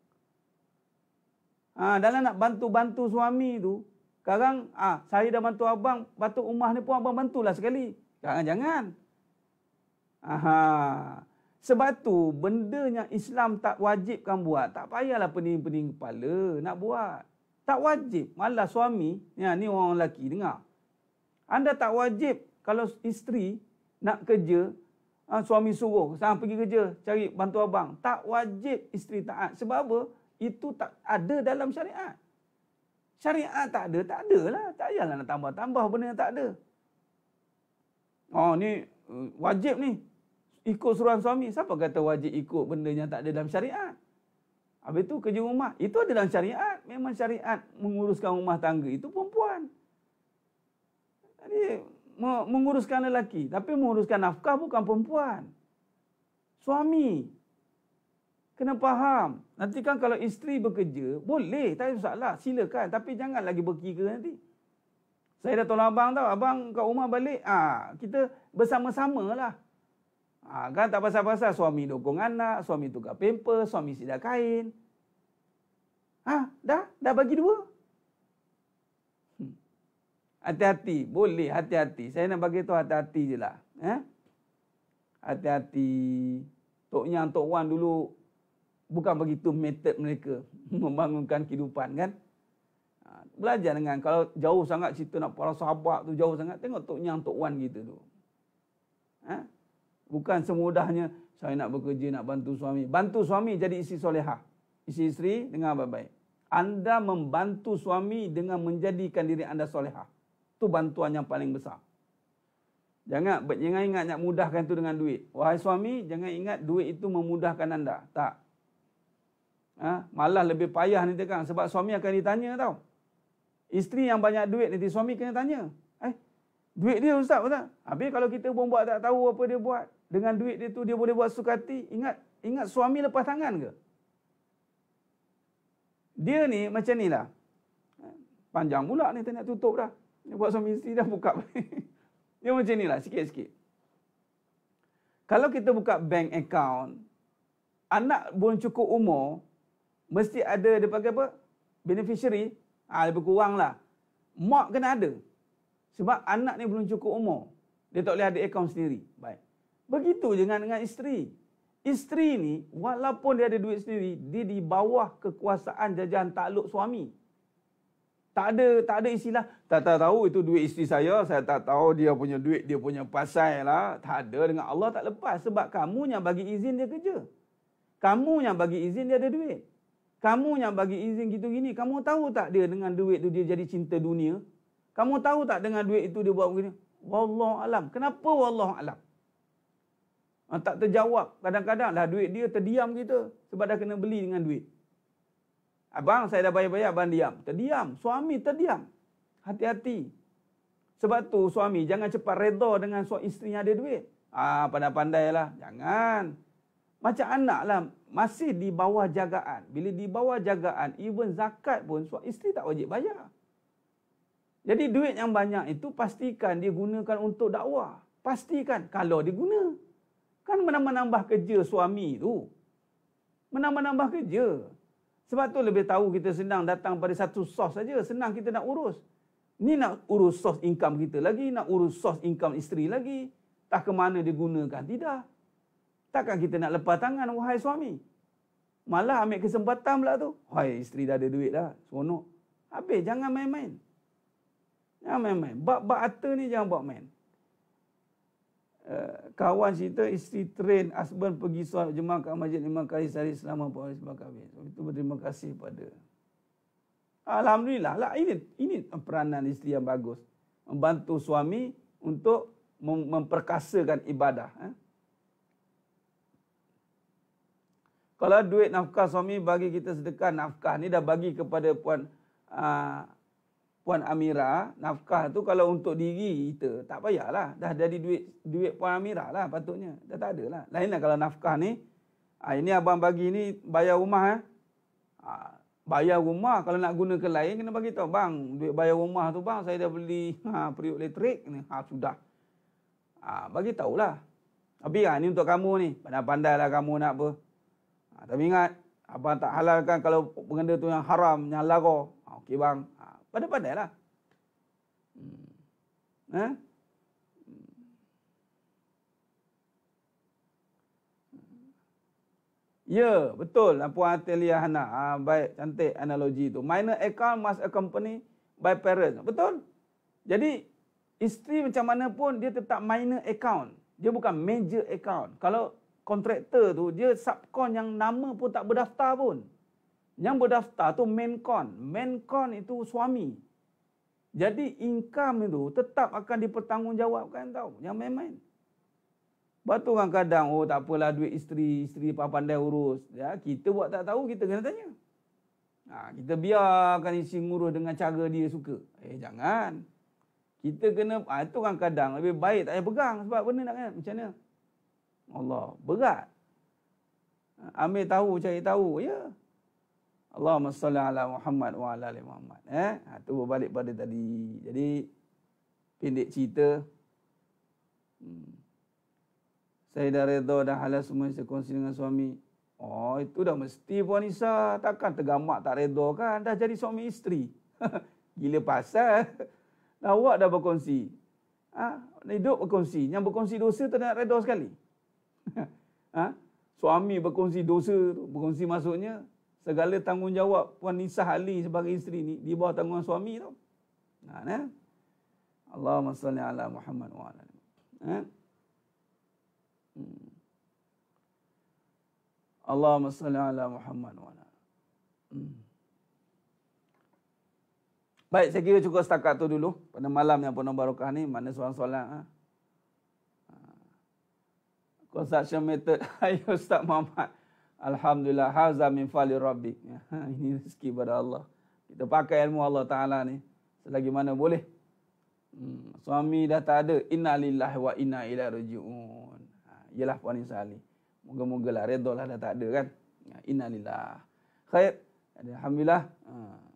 Ha, dalam nak bantu-bantu suami tu, sekarang ah saya dah bantu abang, patut rumah ni pun abang bantulah sekali. Jangan-jangan. Aha. Sebab tu benda yang Islam tak wajibkan buat, tak payahlah pening-pening kepala nak buat. Tak wajib. Malah suami, ya ni orang lelaki dengar. Anda tak wajib kalau isteri nak kerja, ha, suami suruh, "Sang pergi kerja, cari bantu abang." Tak wajib isteri taat. Sebab apa? Itu tak ada dalam syariat. Syariat tak ada, tak ada lah. Tak payahlah nak tambah-tambah benda yang tak ada. Oh ni wajib ni. Ikut suruhan suami. Siapa kata wajib ikut benda yang tak ada dalam syariat? Habis tu kerja rumah. Itu ada dalam syariat. Memang syariat menguruskan rumah tangga itu perempuan. Jadi menguruskan lelaki. Tapi menguruskan nafkah bukan perempuan. Suami. Kena faham. Nanti kan kalau isteri bekerja, boleh. Tak ada masalah. Silakan. Tapi jangan lagi berkira nanti. Saya dah tolong abang tau. Abang kat rumah balik. Ah, kita bersama-sama lah. Ah, kan tak pasal-pasal suami dukung anak, suami tukar pamper, suami sidak kain. Ah, dah? Dah bagi dua? Hmm. Hati-hati. Boleh hati-hati. Saya nak bagi tahu hati-hati je lah. Eh? Hati-hati. Tok Yang, Tok Wan dulu bukan begitu metod mereka membangunkan kehidupan kan. Ha, belajar dengan, kalau jauh sangat cerita nak para sahabat tu jauh sangat, tengok Tok Yang, Tok Wan kita tu. Ha? Bukan semudahnya saya nak bekerja, nak bantu suami. Bantu suami jadi isteri solehah. Isteri-isteri dengar baik-baik. Anda membantu suami dengan menjadikan diri anda solehah. Itu bantuan yang paling besar. Jangan, jangan ingat nak mudahkan itu dengan duit. Wahai suami, jangan ingat duit itu memudahkan anda. Tak. Ha? Malah lebih payah nanti kan. Sebab suami akan ditanya tau. Isteri yang banyak duit nanti suami kena tanya. Eh, duit dia ustaz, ustaz. Habis kalau kita pun buat tak tahu apa dia buat. Dengan duit dia tu dia boleh buat suka hati. Ingat, ingat suami lepas tangan ke? Dia ni macam ni lah. Panjang pula ni tak nak tutup dah. Dia buat suami isteri dah buka. Dia macam ni lah, sikit-sikit. Kalau kita buka bank account, anak belum cukup umur, mesti ada, dia panggil apa? Beneficiary. Ah, lebih kurang lah. Mak kena ada. Sebab anak ni belum cukup umur. Dia tak boleh ada akaun sendiri. Baik. Begitu je dengan, dengan isteri. Isteri ni, walaupun dia ada duit sendiri, dia di bawah kekuasaan jajahan takluk suami. Tak ada tak ada istilah, tak, tak tahu itu duit isteri saya, saya tak tahu dia punya duit, dia punya pasal lah. Tak ada, dengan Allah tak lepas. Sebab kamu yang bagi izin dia kerja. Kamu yang bagi izin dia ada duit. Kamu yang bagi izin gitu gini. Kamu tahu tak dia dengan duit tu dia jadi cinta dunia? Kamu tahu tak dengan duit itu dia buat begini? Wallahu alam. Kenapa wallahu alam? Ha, tak terjawab. Kadang-kadang lah duit dia terdiam kita. Sebab dah kena beli dengan duit. Abang saya dah bayar-bayar, abang diam. Terdiam. Suami terdiam. Hati-hati. Sebab tu suami jangan cepat redha dengan suami isteri yang ada duit. Ah, pandai-pandai lah. Jangan. Macam anak lah, masih di bawah jagaan. Bila di bawah jagaan, even zakat pun isteri tak wajib bayar. Jadi duit yang banyak itu pastikan dia gunakan untuk dakwah. Pastikan kalau dia guna. Kan menambah-nambah kerja suami tu. Menambah-nambah kerja. Sebab tu lebih tahu kita senang datang pada satu sos saja. Senang kita nak urus. Ni nak urus sos income kita lagi. Nak urus sos income isteri lagi. Tak ke mana digunakan. Tidak. Takkan kita nak lepas tangan, wahai suami. Malah ambil kesempatan pula tu. Wahai isteri dah ada duit dah. Seronok. Habis, jangan main-main. Jangan main-main. Bab-bab harta ni jangan buat main. Uh, kawan cerita isteri train husband pergi solat jemaah kat masjid lima kali sehari selama empat hari sebab kahwin. So, itu berterima kasih pada. Alhamdulillah lah. Ini, ini peranan isteri yang bagus. Membantu suami untuk mem memperkasakan ibadah. Eh? Kalau duit nafkah suami bagi kita sedekah nafkah ni dah bagi kepada puan uh, puan Amira, nafkah tu kalau untuk diri kita tak payahlah. Dah jadi duit duit puan Amira lah patutnya. Dah tak ada lah. Lainlah kalau nafkah ni, ah, ini abang bagi ni bayar rumah eh. Ah, bayar rumah kalau nak guna ke lain kena bagi tahu bang, duit bayar rumah tu bang saya dah beli ha, periuk elektrik ni. Ha sudah. Ah, bagi tahulah. Tapi ah, ni untuk kamu ni. Pandai-pandailah kamu nak apa. Ha, tapi ingat, abang tak halalkan kalau benda tu yang haram, yang lara. Ha, okey bang. Ha, pandai-pandailah. Hmm. Eh? Ya, betul. Puan Atelia Hana. Ha, baik, cantik analogi tu. Minor account must accompany by parents. Betul. Jadi, isteri macam mana pun dia tetap minor account. Dia bukan major account. Kalau kontraktor tu, dia subcon yang nama pun tak berdaftar pun. Yang berdaftar tu main con. Main con itu suami. Jadi income itu tetap akan dipertanggungjawabkan tau. Jangan main-main. Batu kan kadang, oh tak apalah duit isteri, isteri pandai urus. Ya, kita buat tak tahu, kita kena tanya. Ha, kita biarkan isteri ngurus dengan cara dia suka. Eh jangan. Kita kena, ha, itu kan kadang lebih baik tak payah pegang. Sebab benda nak kan, macam mana? Allah, berat. Ambil tahu, cari tahu. Ya. Allahumma salli ala Muhammad wa ala ali Muhammad. Eh? Ha, tu berbalik pada tadi. Jadi, pendek cerita. Hmm. Saya dah redha, dah halal semua saya kongsi dengan suami. Oh, itu dah mesti Puan Nisa. Takkan tergamak tak redha kan? Dah jadi suami isteri. Gila pasal. Dah awak dah berkongsi. Ha? Hidup berkongsi. Yang berkongsi dosa tak nak redha sekali. Ha? Suami berkongsi dosa tu. Berkongsi maksudnya segala tanggungjawab Puan Nisa Ali sebagai isteri ni di bawah tanggungan suami tu. Ha, nah? Allahumma salli ala Muhammad wa ala. Ha? Hmm. Allahumma salli ala Muhammad wa ala. Hmm. Baik, saya kira cukup setakat tu dulu pada malam yang penuh barakah ni. Mana soalan-soalan? Ha? Consumption method. Ayo Ustaz Muhammad. Alhamdulillah. Haza min fali rabbik. Ha, ini rezeki pada Allah. Kita pakai ilmu Allah Ta'ala ni. Selagi mana boleh. Hmm, suami dah tak ada. Inna lillahi wa inna ilaihi raji'un. Ha, ialah Puan Nisa Ali. Moga-moga lah. Redha lah dah tak ada kan. Inna lillahi. Khair. Alhamdulillah. Ha.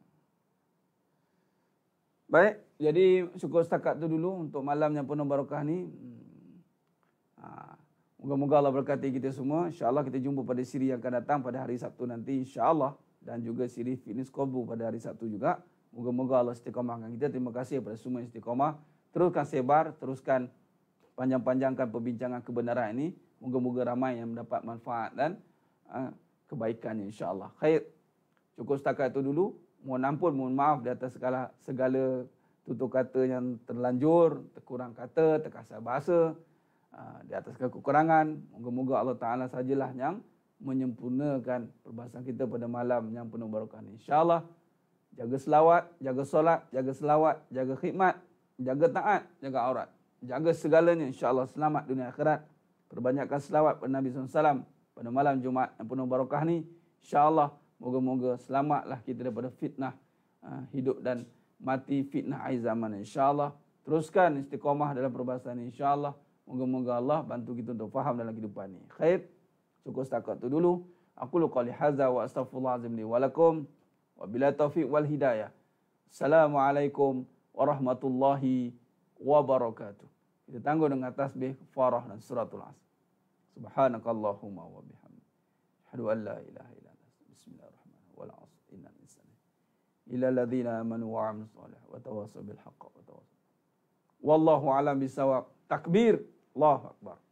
Baik. Jadi syukur setakat tu dulu untuk malam yang penuh barakah ni. Hmm. Ha. Moga-moga Allah berkati kita semua. InsyaAllah kita jumpa pada siri yang akan datang pada hari Sabtu nanti. InsyaAllah. Dan juga siri Fitness Qalbu pada hari Sabtu juga. Moga-moga Allah istiqamahkan kita. Terima kasih kepada semua yang istiqamah. Teruskan sebar. Teruskan panjang-panjangkan perbincangan kebenaran ini. Moga-moga ramai yang mendapat manfaat dan uh, kebaikannya insyaAllah. Khair. Cukup setakat itu dulu. Mohon ampun, mohon maaf di atas segala, segala tutur kata yang terlanjur, terkurang kata, terkasar bahasa. Di atas kekurangan, moga-moga Allah Ta'ala sajalah yang menyempurnakan perbahasan kita pada malam yang penuh barakah ini. InsyaAllah, jaga selawat, jaga solat, jaga selawat, jaga khidmat, jaga taat, jaga aurat. Jaga segalanya, insyaAllah selamat dunia akhirat. Perbanyakkan selawat pada Nabi sallallahu alaihi wasallam pada malam Jumaat yang penuh barakah ini. InsyaAllah, moga-moga selamatlah kita daripada fitnah hidup dan mati, fitnah akhir zaman. InsyaAllah, teruskan istiqamah dalam perbahasan ini. InsyaAllah, moga-moga Allah bantu kita untuk faham dalam kehidupan ini. Khair. Cukup setakat tu dulu. Aku lu qali hadza wa astaghfirullahalazim li wa lakum. Wabillahi taufiq wal hidayah. Assalamualaikum warahmatullahi wabarakatuh. Kita tangguh dengan tasbih, kafarah dan suratul Asr. Subhanakallahumma wa bihamdika. Asyhadu an la ilaha illa anta. Bismillahirrahmanirrahim. Wal 'asr innal insana illa alladziina aamanu wa 'amilus solihati wa tawassaw bil haqqi wa tawassaw. Wallahu a'lam bisawab. Takbir. Allahu akbar.